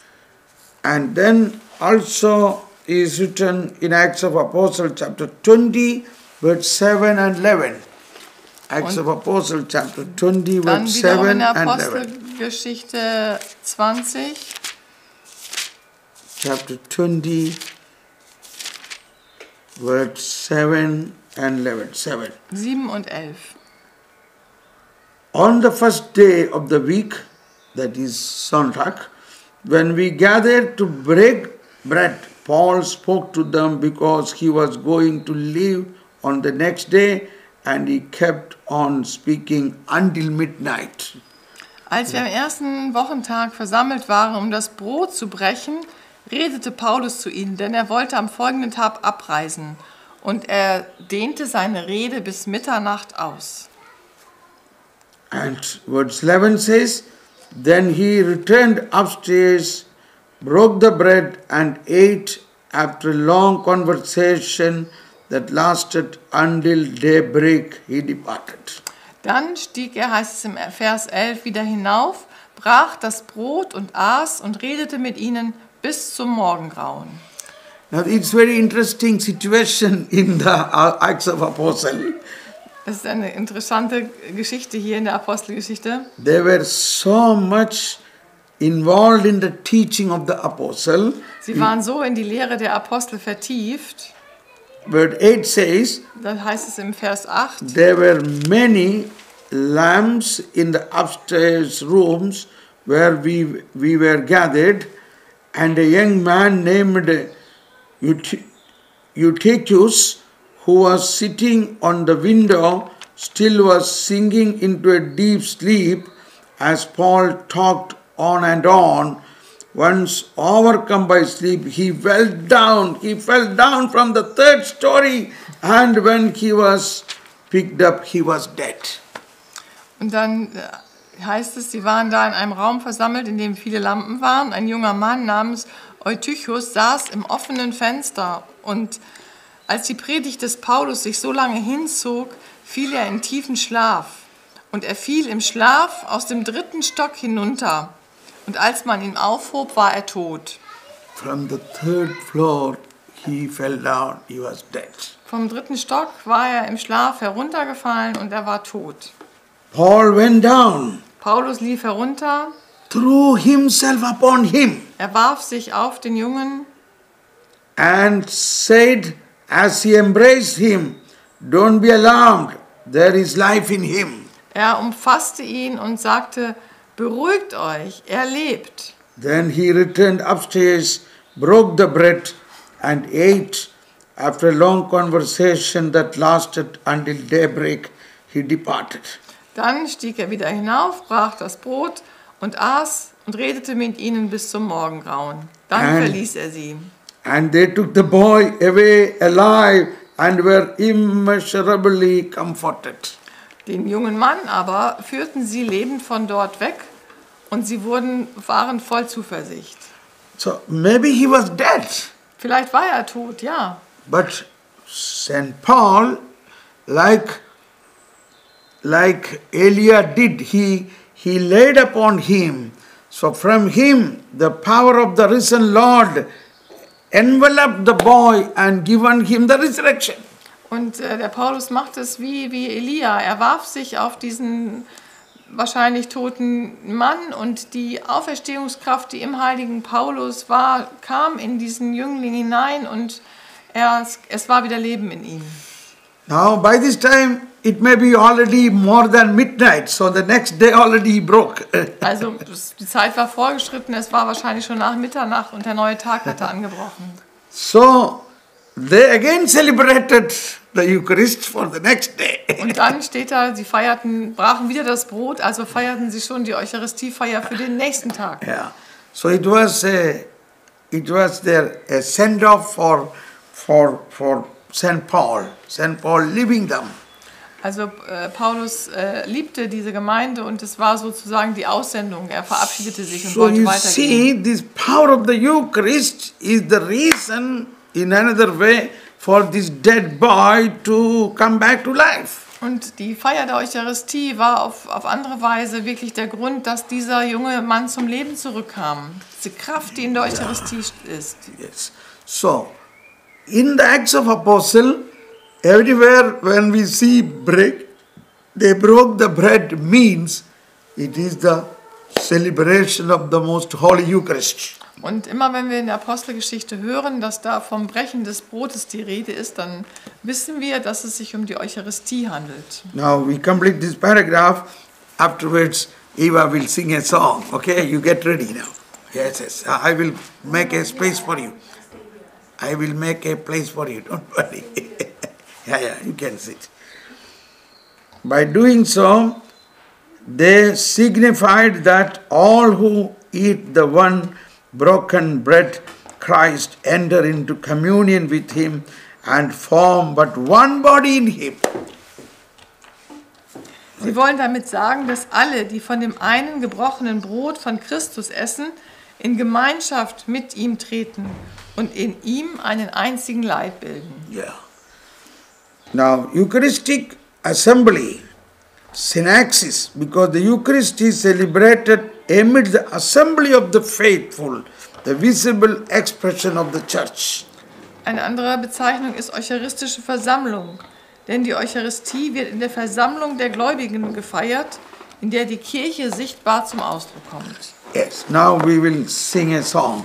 And then also is written in Acts of Apostles chapter twenty verse seven and eleven. Acts of Apostles chapter twenty Dann verse wiederum in seven der and eleven. Apostelgeschichte zwanzig, Chapter twenty verse seven and eleven. seven. sieben und elf. On the first day of the week, that is Sonntag, when we gathered to break bread, Paul spoke to them because he was going to leave on the next day, and he kept on speaking until midnight. Als wir am ersten Wochentag versammelt waren, um das Brot zu brechen, redete Paulus zu ihnen, denn er wollte am folgenden Tag abreisen. Und er dehnte seine Rede bis Mitternacht aus. And verse eleven says, Then he returned upstairs, broke the bread and ate. After a long conversation that lasted until daybreak, he departed. Dann stieg er, heißt es im Vers elf, wieder hinauf, brach das Brot und aß und redete mit ihnen bis zum Morgengrauen. Now it's very interesting situation in the Acts of Apostles. Das ist eine interessante Geschichte hier in der Apostelgeschichte. They were so much involved in the teaching of the apostle. Sie waren so in die Lehre der Apostel vertieft. Verse eight says, Da heißt es im Vers acht, there were many lamps in the upstairs rooms where we, we were gathered, and a young man named Eut- Eutychus, who was sitting on the window, still was sinking into a deep sleep as Paul talked on and on. Once overcome by sleep, he fell down. He fell down from the third story, and when he was picked up, he was dead. und dann äh, heißt es, sie waren da in einem Raum versammelt, in dem viele Lampen waren. Ein junger Mann namens Eutychus saß im offenen Fenster und als die Predigt des Paulus sich so lange hinzog, fiel er in tiefen Schlaf. Und er fiel im Schlaf aus dem dritten Stock hinunter. Und als man ihn aufhob, war er tot. From the third floor, he fell down. He was dead. Vom dritten Stock war er im Schlaf heruntergefallen und er war tot. Paul went down, Paulus lief herunter, threw himself upon him, er warf sich auf den Jungen and said, as he embraced him, "Don't be alarmed, there is life in him." Er umfasste ihn und sagte, beruhigt euch, er lebt. Then he returned upstairs, broke the bread, and ate. after a long conversation that lasted until daybreak, he departed. Dann stieg er wieder hinauf, brach das Brot und aß und redete mit ihnen bis zum Morgengrauen. Dann And- verließ er sie. And they took the boy away alive and were immeasurably comforted. Den jungen Mann aber führten sie lebend von dort weg und sie wurden, waren voll Zuversicht. So maybe he was dead, Vielleicht war er tot, ja. but Saint Paul, like, like Elia did, he, he laid upon him. So from him, the power of the risen Lord enveloped the boy and given him the resurrection. Und äh, der Paulus macht es wie, wie Elia. Er warf sich auf diesen wahrscheinlich toten Mann und die Auferstehungskraft, die im heiligen Paulus war, kam in diesen Jüngling hinein und er, es war wieder Leben in ihm. Now by this time, it may be already more than midnight, so the next day already broke. Also das, die Zeit war vorgeschritten, es war wahrscheinlich schon nach Mitternacht und der neue Tag hatte angebrochen. So they again celebrated the Eucharist for the next day. Und dann steht da, sie feierten, brachen wieder das Brot, also feierten sie schon die Eucharistiefeier für den nächsten Tag. Yeah. So it was a, it was their a send off for for for Saint Paul. Saint Paul leaving them. Also äh, Paulus äh, liebte diese Gemeinde und es war sozusagen die Aussendung. Er verabschiedete sich und So wollte you weitergehen. see, this power of the Eucharist is the reason, in another way, for this dead boy to come back to life. Und die Feier der Eucharistie war auf, auf andere Weise wirklich der Grund, dass dieser junge Mann zum Leben zurückkam. Diese Kraft, die in der Eucharistie ist. Yes. So, in the Acts of Apostle, everywhere when we see break, they broke the bread means it is the celebration of the most holy Eucharist. Und immer wenn wir in der Apostelgeschichte hören, dass da vom Brechen des Brotes die Rede ist, dann wissen wir, dass es sich um die Eucharistie handelt. Now we complete this paragraph. Afterwards, Eva will sing a song. Okay, you get ready now. Yes, yes. I will make a space for you. I will make a place for you. Don't worry. Yeah, yeah, you can sit. By doing so, they signified that all who eat the one broken bread Christ enter into communion with him and form but one body in him. Sie wollen damit sagen, dass alle, die von dem einen gebrochenen Brot von Christus essen, in Gemeinschaft mit ihm treten und in ihm einen einzigen Leib bilden. Yeah. Now, Eucharistic assembly, synaxis, because the Eucharist is celebrated amid the assembly of the faithful, the visible expression of the church. Eine andere Bezeichnung ist eucharistische Versammlung, denn die Eucharistie wird in der Versammlung der Gläubigen gefeiert, in der die Kirche sichtbar zum Ausdruck kommt. Yes, now we will sing a song.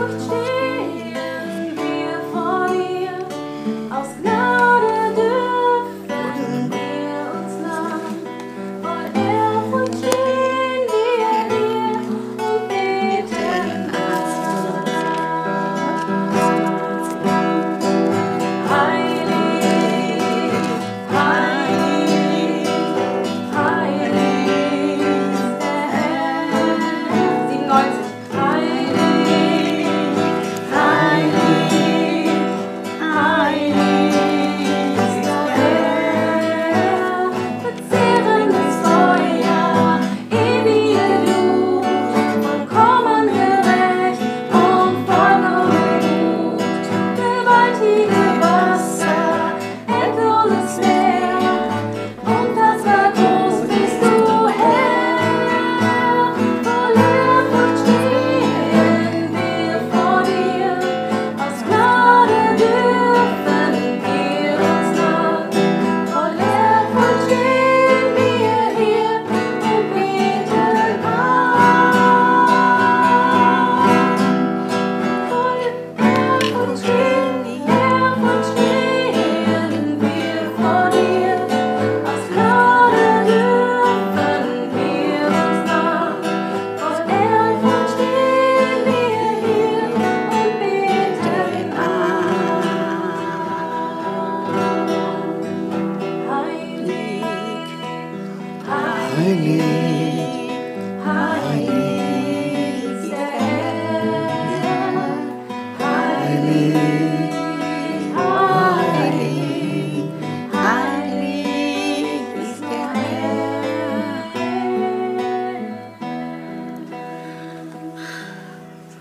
Aus Gnade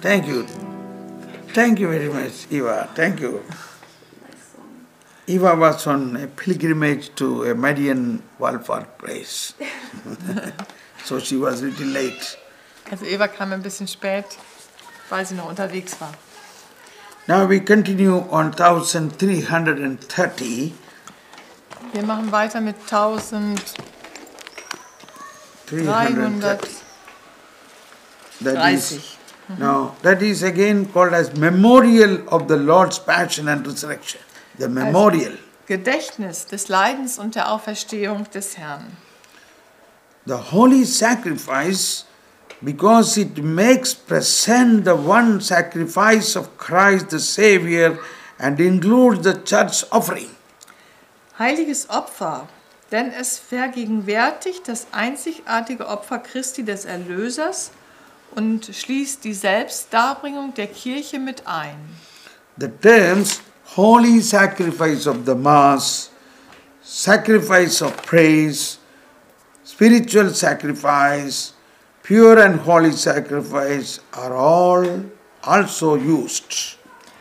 Thank you. Thank you very much, Eva. Thank you. Eva was on a pilgrimage to a Marian wallfart place. So she was a little late. Also Eva kam ein bisschen spät, weil sie noch unterwegs war. Now we continue on thirteen thirty. Wir machen weiter mit eintausenddreihundertdreißig. That is, now, that is again called as Memorial of the Lord's Passion and Resurrection. The Memorial. Also Gedächtnis des Leidens und der Auferstehung des Herrn. The holy sacrifice, because it makes present the one sacrifice of Christ the Savior and includes the church offering. Heiliges Opfer, denn es vergegenwärtigt das einzigartige Opfer Christi des Erlösers und schließt die Selbstdarbringung der Kirche mit ein. The terms holy sacrifice of the Mass, sacrifice of praise, spiritual sacrifice, pure and holy sacrifice are all also used.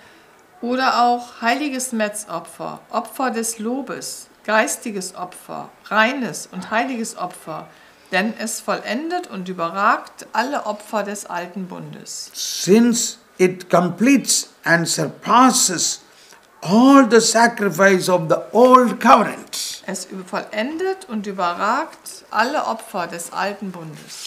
Oder auch heiliges Metzopfer, Opfer des Lobes, geistiges Opfer, reines und heiliges Opfer, denn es vollendet und überragt alle Opfer des alten Bundes. Since it completes and surpasses all the sacrifice of the old covenant. Es vollendet und überragt alle Opfer des alten Bundes.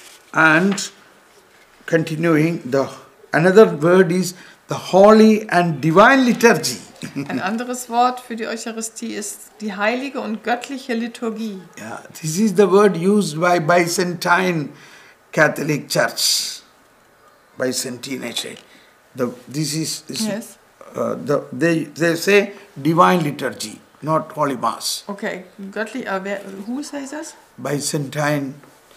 And continuing, the another word is the holy and divine liturgy. Ein anderes Wort für die Eucharistie ist die heilige und göttliche Liturgie. Yeah, this is the word used by Byzantine Catholic Church. Byzantine, the this is this, Yes. uh, the, they they say divine liturgy, not holy mass. Okay, göttlich, aber wer, who says das? Byzantine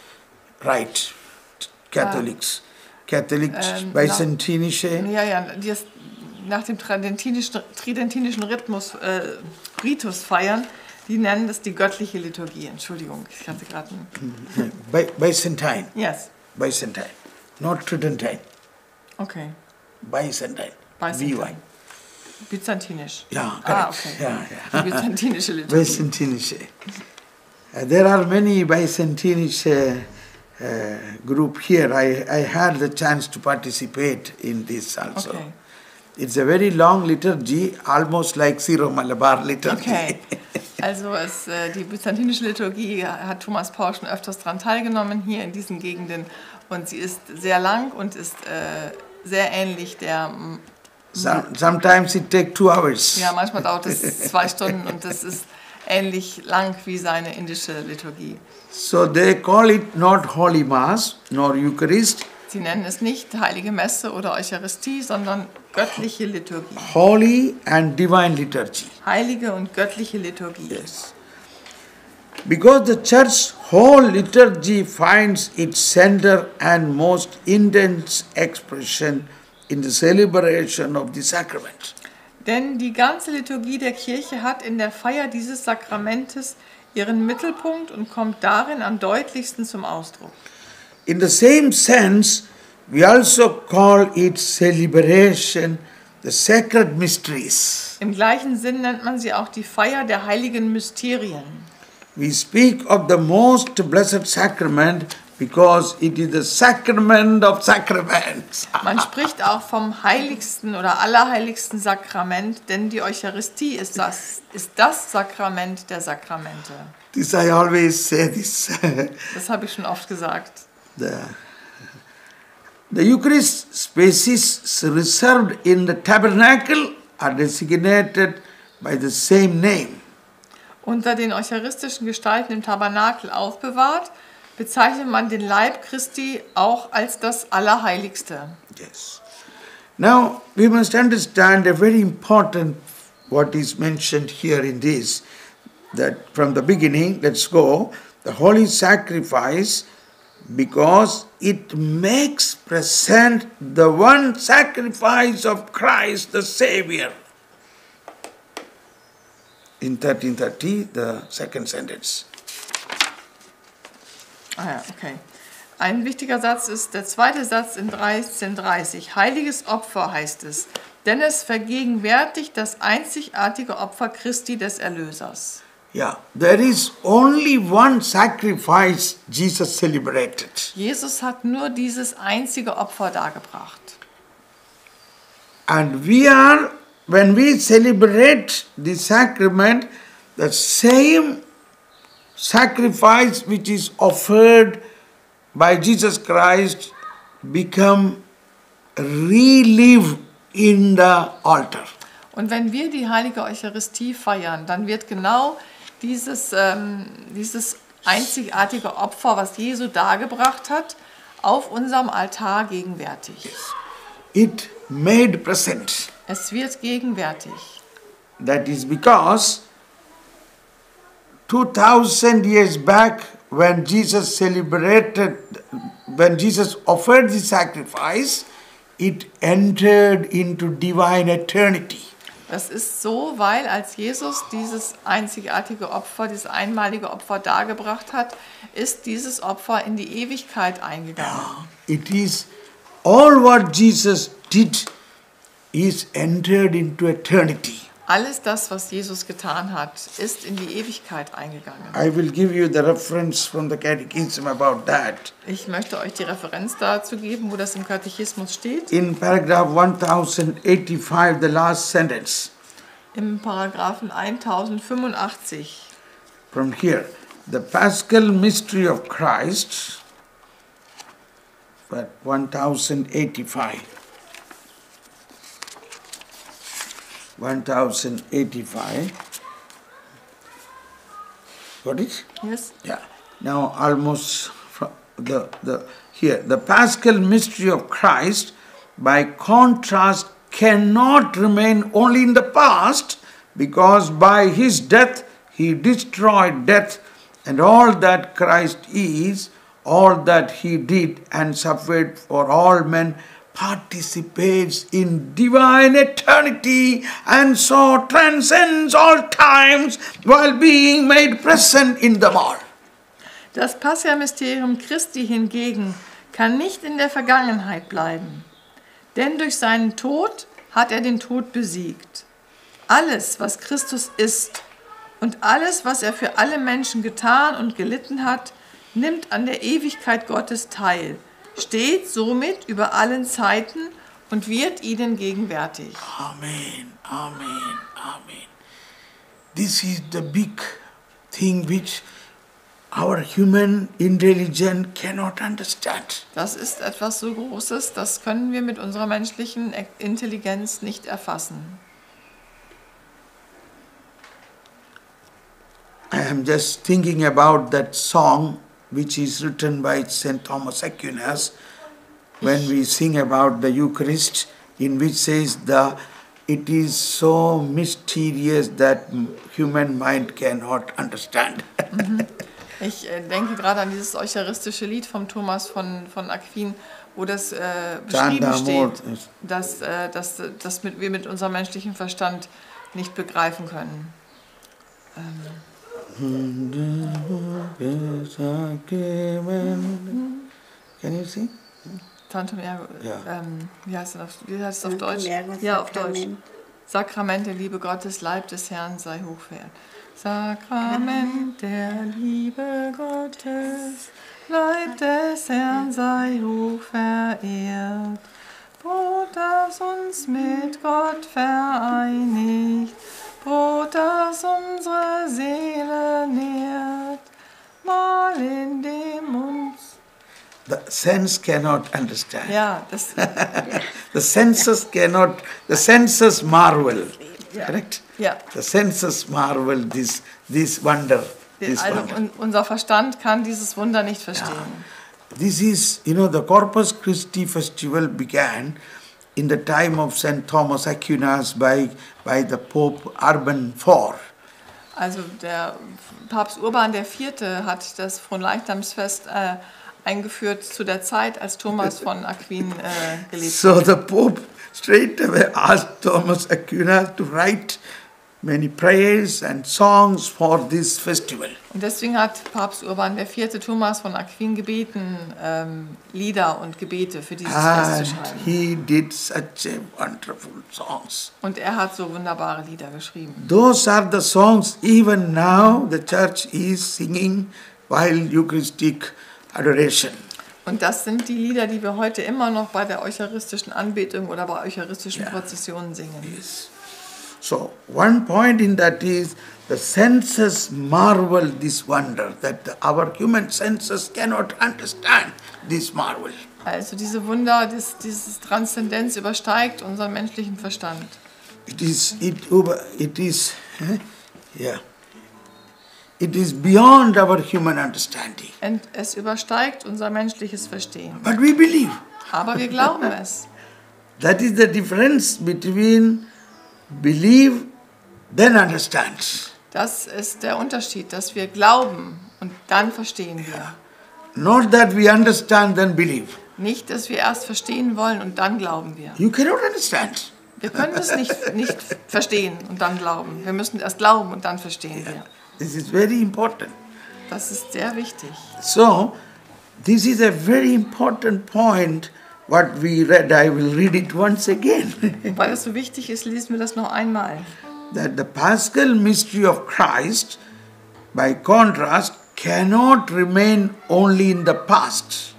Rite Catholics, Catholic Ähm, Byzantinische. Ja, ja, die es nach dem tridentinischen, tridentinischen Rhythmus, äh, Ritus feiern, die nennen das die göttliche Liturgie. Entschuldigung, ich hatte gerade einen... By, Byzantine. Yes. Byzantine, not Tridentine. Okay. Byzantine. Byzantine. Byzantinisch. Ja, correct. Ah, okay. Yeah, yeah. Die byzantinische Liturgie. Byzantinische. Uh, there are many Byzantinische uh, group here. I, I had the chance to participate in this also. Okay. It's a very long liturgy, almost like Syro-Malabar liturgy. Okay, also es, äh, die byzantinische Liturgie hat Thomas Paul schon öfters daran teilgenommen hier in diesen Gegenden und sie ist sehr lang und ist äh, sehr ähnlich der... Some, sometimes it takes two hours. Ja, manchmal dauert es zwei Stunden und das ist ähnlich lang wie seine indische Liturgie. So they call it not Holy Mass nor Eucharist. Sie nennen es nicht Heilige Messe oder Eucharistie, sondern göttliche Liturgie. Holy and divine liturgy. Heilige und göttliche Liturgie. Yes. Because the church's whole liturgy finds its center and most intense expression in the celebration of the sacrament. Denn die ganze Liturgie der Kirche hat in der Feier dieses Sakramentes ihren Mittelpunkt und kommt darin am deutlichsten zum Ausdruck. In the same sense, we also call its celebration the sacred mysteries. Im gleichen Sinn nennt man sie auch die Feier der heiligen Mysterien. We speak of the most blessed sacrament because it is the sacrament of sacraments. Man spricht auch vom heiligsten oder allerheiligsten Sakrament, denn die Eucharistie ist das, ist das Sakrament der Sakramente. This I always say this. Das habe ich schon oft gesagt. The, the Eucharist spaces reserved in the tabernacle are designated by the same name. Unter den eucharistischen Gestalten im Tabernakel aufbewahrt, bezeichnet man den Leib Christi auch als das Allerheiligste. Yes. Now we must understand a very important what is mentioned here in this, that from the beginning, let's go, the holy sacrifice, because it makes present the one sacrifice of Christ the Savior. In thirteen thirty, the second sentence. Ah ja, okay. Ein wichtiger Satz ist der zweite Satz in dreizehn dreißig. Heiliges Opfer heißt es, denn es vergegenwärtigt das einzigartige Opfer Christi des Erlösers. Yeah, there is only one sacrifice Jesus celebrated. Jesus hat nur dieses einzige Opfer dargebracht. And we are, when we celebrate the sacrament, the same sacrifice which is offered by Jesus Christ become relive in the altar. Und wenn wir die heilige Eucharistie feiern, dann wird genau dieses, ähm, dieses einzigartige Opfer, was Jesu dargebracht hat, auf unserem Altar gegenwärtig. It made present. Es wird gegenwärtig. That is because two thousand years back when Jesus celebrated, when Jesus offered the sacrifice, it entered into divine eternity. Das ist so, weil als Jesus dieses einzigartige Opfer, dieses einmalige Opfer dargebracht hat, ist dieses Opfer in die Ewigkeit eingegangen. It is all what Jesus did is entered into eternity. Alles das, was Jesus getan hat, ist in die Ewigkeit eingegangen. I will give you the reference from the Catechism about that. Ich möchte euch die Referenz dazu geben, wo das im Katechismus steht. In paragraph one thousand eighty-five, the last sentence. Im Paragraphen tausendfünfundachtzig. From here, the Paschal mystery of Christ, but one thousand eighty-five. one thousand eighty-five. Got it? Yes. Yeah. Now almost from the the here the Paschal mystery of Christ, by contrast, cannot remain only in the past, because by his death he destroyed death, and all that Christ is, all that he did and suffered for all men, participates in divine eternity and so transcends all times while being made present in them all. Das Pascha-Mysterium Christi hingegen kann nicht in der Vergangenheit bleiben, denn durch seinen Tod hat er den Tod besiegt. Alles, was Christus ist und alles, was er für alle Menschen getan und gelitten hat, nimmt an der Ewigkeit Gottes teil, steht somit über allen Zeiten und wird ihnen gegenwärtig. Amen, Amen, Amen. This is the big thing which our human intelligence cannot understand. Das ist etwas so Großes, das können wir mit unserer menschlichen Intelligenz nicht erfassen. I am just thinking about that song which is written by Saint Thomas Aquinas when we sing about the Eucharist, in which says the it is so mysterious that human mind cannot understand. Mhm. Ich äh, denke gerade an dieses eucharistische Lied vom Thomas von, von Aquin, wo das äh, beschrieben steht, dass, äh, dass, dass mit, wir mit unserem menschlichen Verstand nicht begreifen können. Ähm. Can you see? Tantum ergo, Ja. ähm, wie heißt es auf, wie heißt es auf Deutsch? Ja, auf Deutsch. Sakrament der Liebe Gottes, Leib des Herrn sei hochverehrt. Sakrament der Liebe Gottes, Leib des Herrn sei hochverehrt. Brot, das uns mit Gott vereinigt, Brot, das unsere Seele nährt, mal in dem uns. The sense cannot understand. Ja, das. The senses cannot. The senses marvel. Ja. Correct. Ja. The senses marvel this this wonder. This Also wonder. un, unser Verstand kann dieses Wunder nicht verstehen. Yeah. This is, you know, the Corpus Christi festival began in the time of Saint Thomas Aquinas by by the Pope Urban the Fourth. Also der Papst Urban der Vierte hat das Fronleichnamsfest äh, eingeführt zu der Zeit, als Thomas von Aquin äh, gelebt hat. So the Pope straight away asked Thomas Aquinas to write many prayers and songs for this festival. Und deswegen hat Papst Urban der Vierte Thomas von Aquin gebeten, ähm, Lieder und Gebete für dieses Fest And zu schreiben. he did such a wonderful songs. Und er hat so wunderbare Lieder geschrieben. Those are the songs even now the church is singing while Eucharistic adoration. Und das sind die Lieder, die wir heute immer noch bei der eucharistischen Anbetung oder bei eucharistischen Ja. Prozessionen singen. Yes. So one point in that is the senses marvel this wonder, that the- our human senses cannot understand this marvel. Also diese Wunder, das, dieses Transzendenz übersteigt unseren menschlichen Verstand. It is it over it is eh, yeah. It is beyond our human understanding. Und es übersteigt unser menschliches Verstehen. But we believe. Aber wir glauben es. That is the difference between believe then understand. Das ist der Unterschied, dass wir glauben und dann verstehen wir. Not that we understand then believe. Nicht, dass wir erst verstehen wollen und dann glauben wir. You cannot understand. Wir können es nicht, nicht verstehen und dann glauben. Wir müssen erst glauben und dann verstehen wir. This is very important. Das ist sehr wichtig. So, this is a very important point what we read. I will read it once again. Weil es so wichtig ist, lesen wir das noch einmal. That the Paschal mystery of Christ, by contrast, cannot remain only in the past.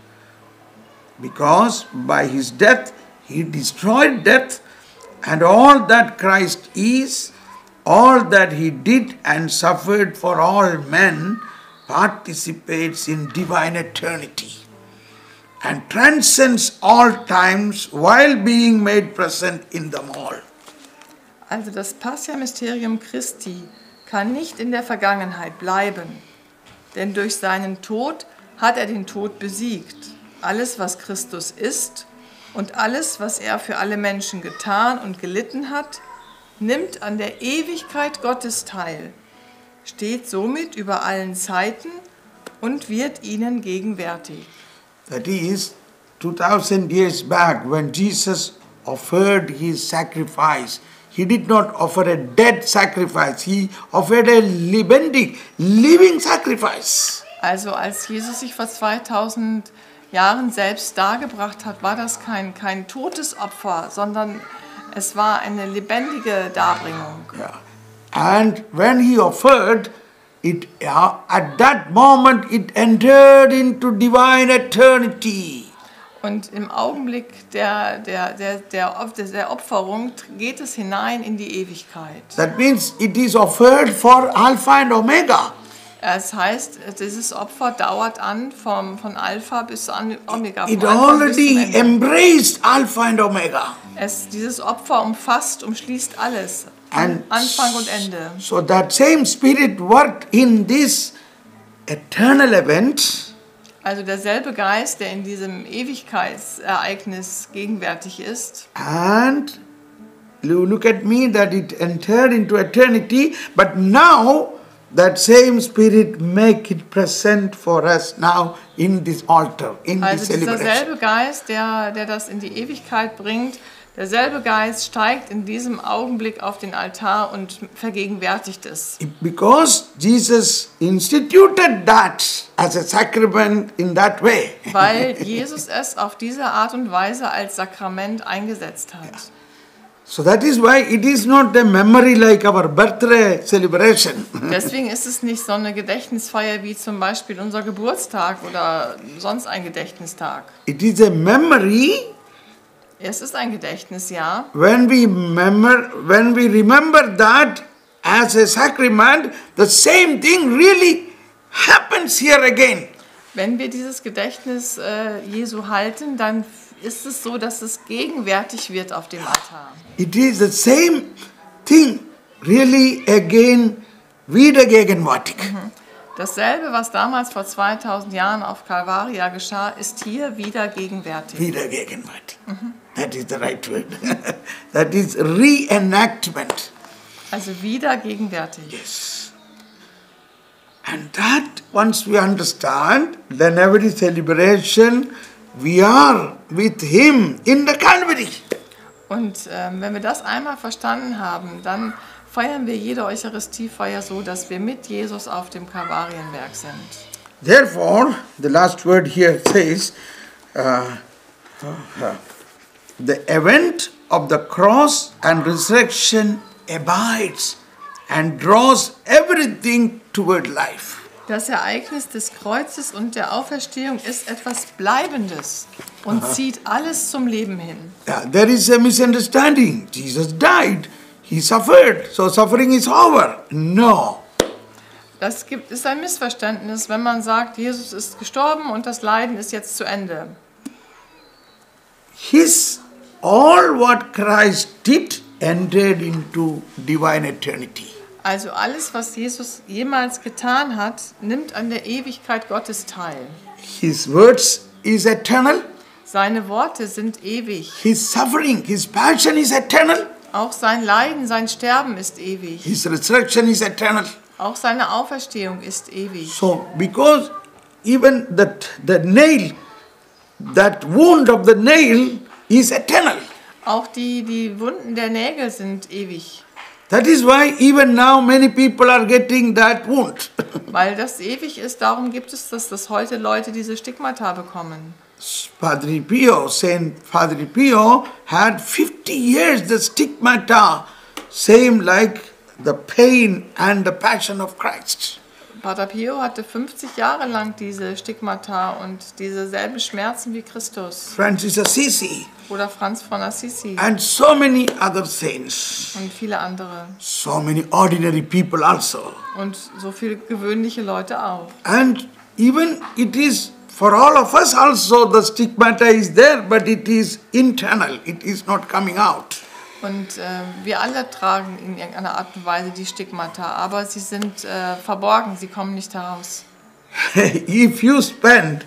Because by his death, he destroyed death, and all that Christ is, all that he did and suffered for all men, participates in divine eternity and transcends all times while being made present in them all. Also das Pascha-Mysterium Christi kann nicht in der Vergangenheit bleiben, denn durch seinen Tod hat er den Tod besiegt. Alles, was Christus ist und alles, was er für alle Menschen getan und gelitten hat, nimmt an der Ewigkeit Gottes teil, steht somit über allen Zeiten und wird ihnen gegenwärtig. That is, two thousand years back when Jesus offered his sacrifice, he did not offer a dead sacrifice, he offered a lebendig, living sacrifice. Also als Jesus sich vor zweitausend Jahren selbst dargebracht hat, war das kein, kein totes Opfer, sondern es war eine lebendige Darbringung. Yeah. And when he offered it, uh, at that moment it entered into divine eternity. Und im Augenblick der, der, der, der, der Opferung geht es hinein in die Ewigkeit. That means it is offered for Alpha and Omega. Es heißt, dieses Opfer dauert an vom, von Alpha bis an Omega. It vom Anfang bis zum already Ende. embraced Alpha and Omega. Es, dieses Opfer umfasst, umschließt alles. And Anfang und Ende. so that same Spirit worked in this eternal event. Also derselbe Geist, der in diesem Ewigkeitsereignis gegenwärtig ist. And you look at me that it entered into eternity, but now that same Spirit make it present for us now in this altar, in this Also dieser celebration. selbe Geist, der, der das in die Ewigkeit bringt, derselbe Geist steigt in diesem Augenblick auf den Altar und vergegenwärtigt es. Because Jesus instituted that as a sacrament in that way. Weil Jesus es auf diese Art und Weise als Sakrament eingesetzt hat. So that is why it is not a memory like our birthday celebration. Deswegen ist es nicht so eine Gedächtnisfeier wie zum Beispiel unser Geburtstag oder sonst ein Gedächtnistag. It is a memory Es ist ein Gedächtnis, ja. when we remember, when we remember that as a sacrament, the same thing really happens here again. Wenn wir dieses Gedächtnis äh, Jesu halten, dann ist es so, dass es gegenwärtig wird auf dem Altar. It is the same thing really again wieder gegenwärtig. Dasselbe, was damals vor zweitausend Jahren auf Calvaria geschah, ist hier wieder gegenwärtig. Wieder gegenwärtig. That is the right word. That is reenactment. Also wieder gegenwärtig. Yes. And that once we understand, then every celebration we are with him in the Calvary. Und ähm, wenn wir das einmal verstanden haben, dann feiern wir jede Eucharistiefeier so, dass wir mit Jesus auf dem Kalvarienberg sind. Therefore, the last word here says, uh, uh, the event of the cross and resurrection abides and draws everything toward life. Das Ereignis des Kreuzes und der Auferstehung ist etwas Bleibendes und zieht alles zum Leben hin. Yeah, there is a misunderstanding. Jesus died, he suffered, so suffering is over. No. Das gibt, ist ein Missverständnis, wenn man sagt, Jesus ist gestorben und das Leiden ist jetzt zu Ende. His, all what Christ did entered into divine eternity. Also alles, was Jesus jemals getan hat, nimmt an der Ewigkeit Gottes teil. His words is eternal. Seine Worte sind ewig. His suffering, his passion is eternal. Auch sein Leiden, sein Sterben ist ewig. His resurrection is eternal. Auch seine Auferstehung ist ewig. So, because even that the nail, that wound of the nail is eternal. Auch die, die Wunden der Nägel sind ewig. That is why even now many people are getting that wound. Weil das ewig ist, darum gibt es das, dass heute Leute diese Stigmata bekommen. Padre Pio, Saint Padre Pio had fifty years the stigmata, same like the pain and the passion of Christ. Pater Pio hatte fünfzig Jahre lang diese Stigmata und dieselben Schmerzen wie Christus. Francis Assisi. Oder Franz von Assisi. And so many other saints. Und viele andere. So many ordinary people also. Und so viele gewöhnliche Leute auch. And even it is for all of us also the stigmata is there, but it is internal. It is not coming out. Und äh, wir alle tragen in irgendeiner Art und Weise die Stigmata, aber sie sind äh, verborgen, sie kommen nicht heraus. If you spend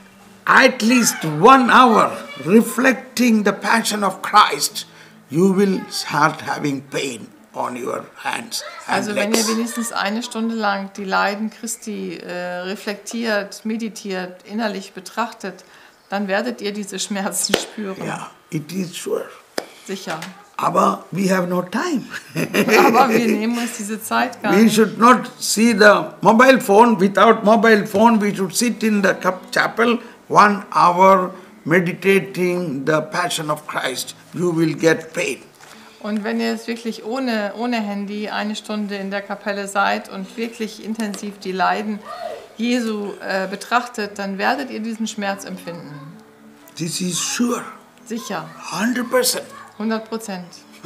at least one hour reflecting the passion of Christ, you will start having pain on your hands and Also wenn ihr legs. wenigstens eine Stunde lang die Leiden Christi äh, reflektiert, meditiert, innerlich betrachtet, dann werdet ihr diese Schmerzen spüren. Yeah, it is sure. Sicher. Aber we have no time. Aber wir nehmen uns diese Zeit gar We nicht. should not see the mobile phone. Without mobile phone, we should sit in the cup- chapel one hour meditating the passion of Christ. You will get pain. Und wenn ihr jetzt wirklich ohne, ohne Handy eine Stunde in der Kapelle seid und wirklich intensiv die Leiden Jesu äh, betrachtet, dann werdet ihr diesen Schmerz empfinden. This is sure, Sicher, one hundred percent. hundert Prozent.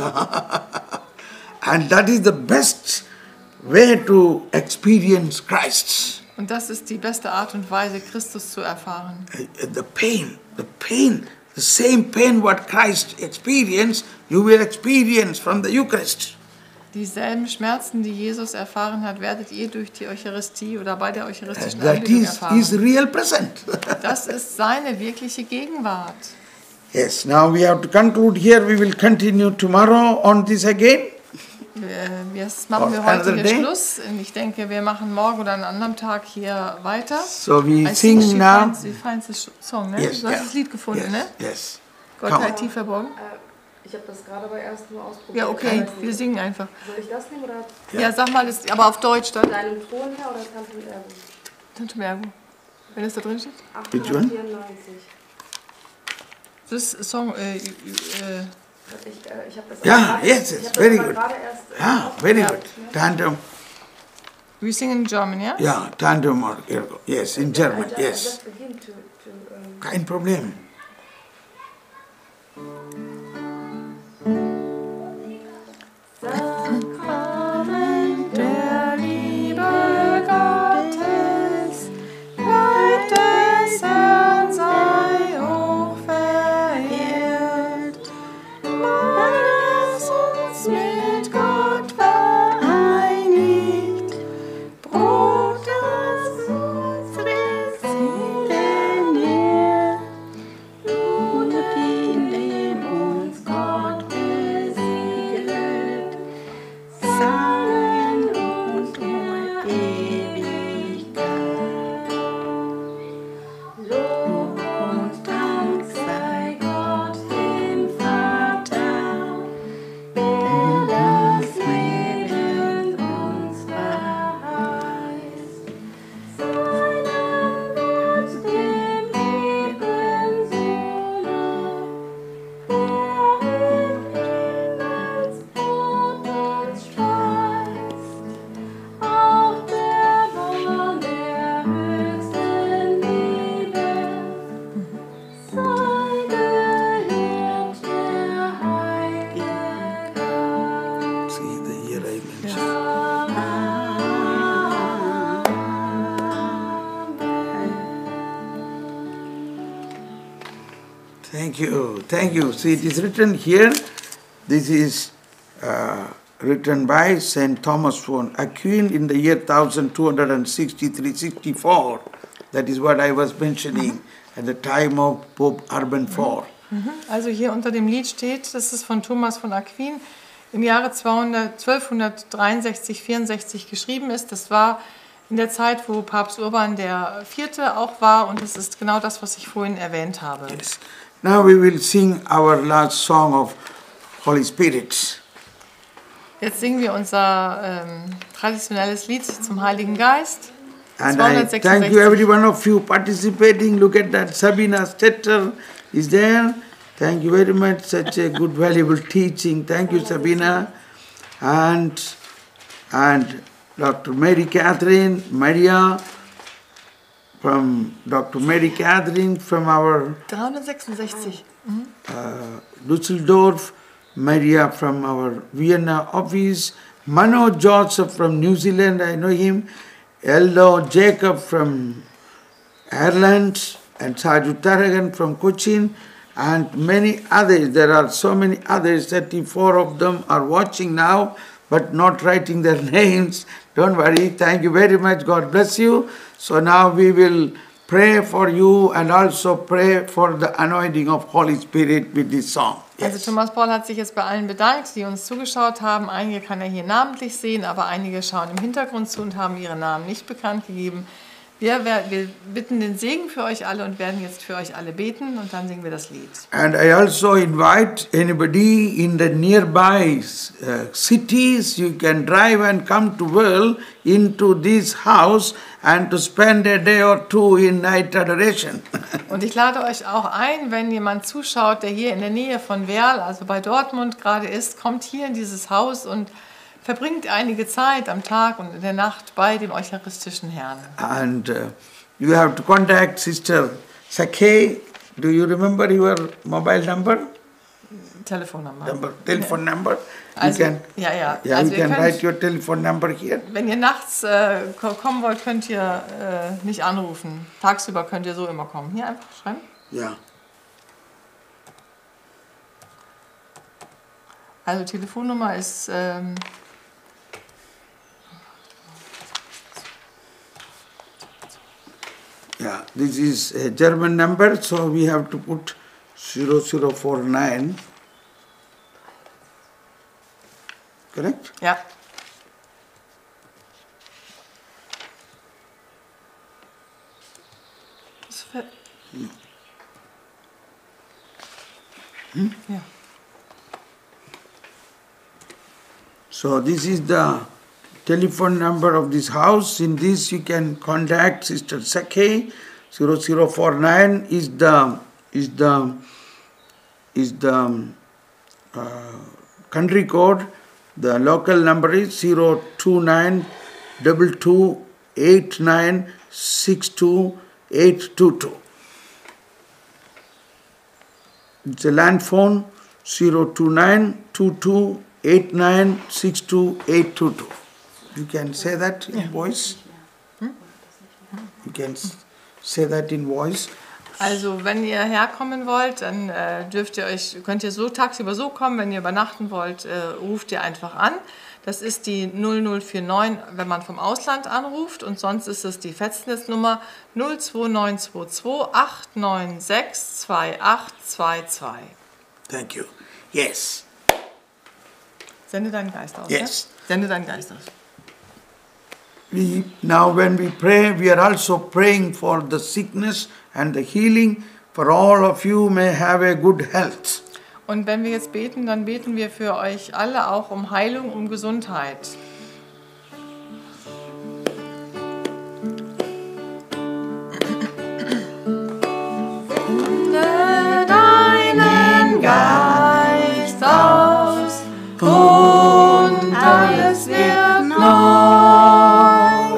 And that is the best way to experience Christ. Und das ist die beste Art und Weise, Christus zu erfahren. Uh, The pain, the pain, the same pain what Christ experienced, you will experience from the Eucharist. Dieselben Schmerzen, die Jesus erfahren hat, werdet ihr durch die Eucharistie oder bei der eucharistischen That Anbetung is, erfahren. is real present. Das ist seine wirkliche Gegenwart. Yes, now we have to conclude here. We will continue tomorrow on this again. Äh, Jetzt machen wir Or heute another hier day? Schluss. Und ich denke, wir machen morgen oder an einem anderen Tag hier weiter. So we I sing think she now. finds, she finds the song, ne? Yes, du hast yeah. das Lied gefunden, yes, ne? Yes. Gott Come sei on. tief verborgen. Äh, ich habe das gerade aber erst nur ausprobiert. Ja, okay, Ich weiß nicht. wir singen einfach. Soll ich das nehmen oder Ja, sag mal, das, aber auf Deutsch dann. deinem Ton her oder Tante Ergo? Tante Mergo. Wenn es da drin steht. Which one? achthundertvierundneunzig. Das Song, äh, äh, Ich, äh, ich habe das Yeah, gerade- yes, ich yes, hab das very aber good. gerade erst, äh, Ah, very good. Tandem. we sing in German, ja? Yeah, tandem or ergo. Yes, in German. I just, Yes. I just begin to, to um, Kein Problem. Der Liebe Gottes, Leib des Herrn sei hoch verehrt. Alles uns mit Gott vereinigt, Brot, das unsere Seele nährt. Blut in dem you, thank you. See, it is written here, this is uh, written by Saint Thomas von Aquin in the year twelve sixty-three sixty-four. That is what I was mentioning mm-hmm. at the time of Pope Urban the fourth. Also hier unter dem Lied steht, dass es von Thomas von Aquin im Jahre zwölfhundertdreiundsechzig vierundsechzig geschrieben ist. Das war in der Zeit, wo Papst Urban der Vierte auch war, und es ist genau das, was ich vorhin erwähnt habe. Yes. Now we will sing our last song of Holy Spirit. Jetzt singen wir unser ähm, traditionelles Lied zum Heiligen Geist. And I thank you every one of you participating. Look at that, Sabina Stetter is there. Thank you very much, such a good valuable teaching. Thank you, Sabina. And, and Doctor Mary Catherine, Maria, from Doctor Mary Catherine from our dreihundertsechsundsechzig. Mhm. uh, Düsseldorf, Maria from our Vienna office, Mano Joseph from New Zealand, I know him, Eldo Jacob from Ireland, and Saju Taragan from Cochin, and many others. There are so many others, thirty-four of them are watching now, but not writing their names. Don't worry, thank you very much, God bless you. So now we will pray for you and also pray for the anointing of Holy Spirit with this song. Yes. Also Thomas Paul hat sich jetzt bei allen bedankt, die uns zugeschaut haben. Einige kann er hier namentlich sehen, aber einige schauen im Hintergrund zu und haben ihre Namen nicht bekannt gegeben. Wir, wir bitten den Segen für euch alle und werden jetzt für euch alle beten, und dann singen wir das Lied. And I also invite anybody in the nearby uh, cities, you can drive and come to World into this house and to spend a day or two in night adoration. Und ich lade euch auch ein, wenn jemand zuschaut, der hier in der Nähe von Werl, also bei Dortmund gerade ist, kommt hier in dieses Haus und verbringt einige Zeit am Tag und in der Nacht bei dem eucharistischen Herrn. And uh, you have to contact Sister Sakhe. Do you remember your mobile number? Telefonnummer. Number, telephone number. Also, you can, ja, ja. Yeah, also you can könnt, write your telephone number here. Wenn ihr nachts äh, kommen wollt, könnt ihr äh, nicht anrufen. Tagsüber könnt ihr so immer kommen. Hier einfach schreiben. Ja. Also Telefonnummer ist ähm, Yeah, this is a German number, so we have to put zero zero four nine. Correct? ja. Hmm? Ja. So this is the telephone number of this house. In this you can contact Sister Sakhe. zero zero four nine is the is the is the uh, country code. The local number is zero two nine two two eight nine six two eight two two. It's a land phone, zero two nine two two eight nine six two eight two two. You can say that in voice. You can say that in voice. Also wenn ihr herkommen wollt, dann äh, dürft ihr euch, könnt ihr so tagsüber so kommen. Wenn ihr übernachten wollt, äh, ruft ihr einfach an. Das ist die null null vier neun, wenn man vom Ausland anruft, und sonst ist es die Festnetznummer null zwei neun zwei zwei acht neun sechs zwei acht zwei zwei. Thank you. Yes. Sende deinen Geist aus. Yes. Ja? Sende deinen Geist aus. We, now when we pray, we are also praying for the sickness and the healing, for all of you may have a good health. Und wenn wir jetzt beten, dann beten wir für euch alle auch um Heilung, um Gesundheit. Sende deinen Geist aus und alles wird neu.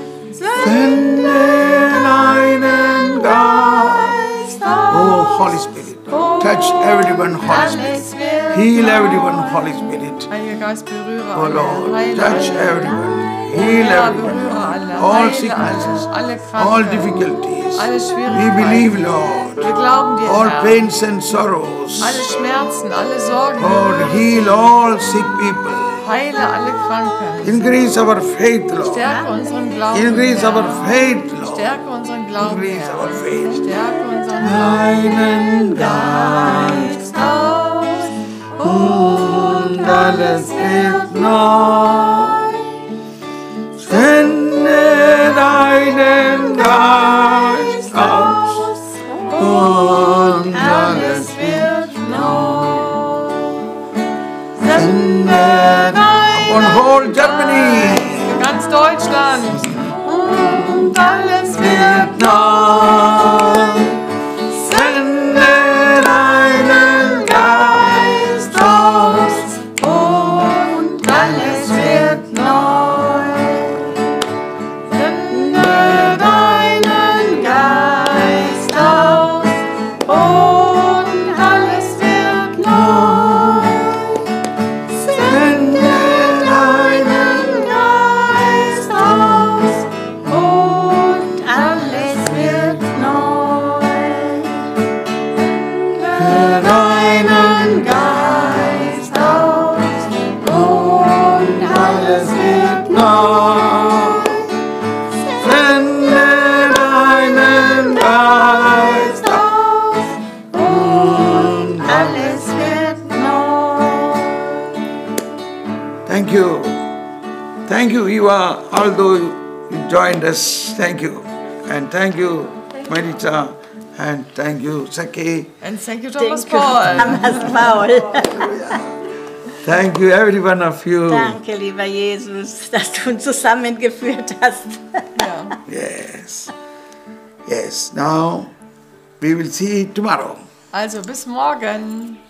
Sende deinen Geist aus. Oh, Holy Spirit, touch everyone, Holy Spirit. Alles wird Heal everyone, Holy Spirit. Heiliger Geist, berühre Oh alle. Lord, Heile touch alle. everyone. Heal Ja, everyone. berühre alle. All Heile sicknesses, alle. Alle all Kranken. difficulties. Alle We Schwierigkeiten. believe, Lord. Wir glauben dir, All Herr. pains and sorrows. Alle Schmerzen, alle Sorgen. Lord, heal all sick people. Heile alle Kranken. Increase our faith, Lord. Stärke unseren Glauben. Increase Herr. our faith, Lord. Stärke unseren Glauben. Increase Herr. our faith. Stärke unseren Glauben. Deinen Geist aus und alles wird neu. Sende deinen Geist aus und alles wird neu. Sende upon whole Germany. Für ganz Deutschland. Und alles wird neu. Sende deinen Geist aus und alles wird neu. Sende deinen Geist aus und alles wird neu. Sende deinen Geist aus und alles wird neu. Deinen Geist aus und alles wird neu. Sende deinen Geist aus und alles wird neu. Thank you. Thank you, Eva, although you joined us. Thank you. And thank you, Marita. And thank you, Saki. And thank you, Thomas Danke, Paul. Thomas Paul. Thank you, every one of you. Danke, lieber Jesus, dass du uns zusammengeführt hast. Ja. Yes. Yes. Now we will see tomorrow. Also bis morgen.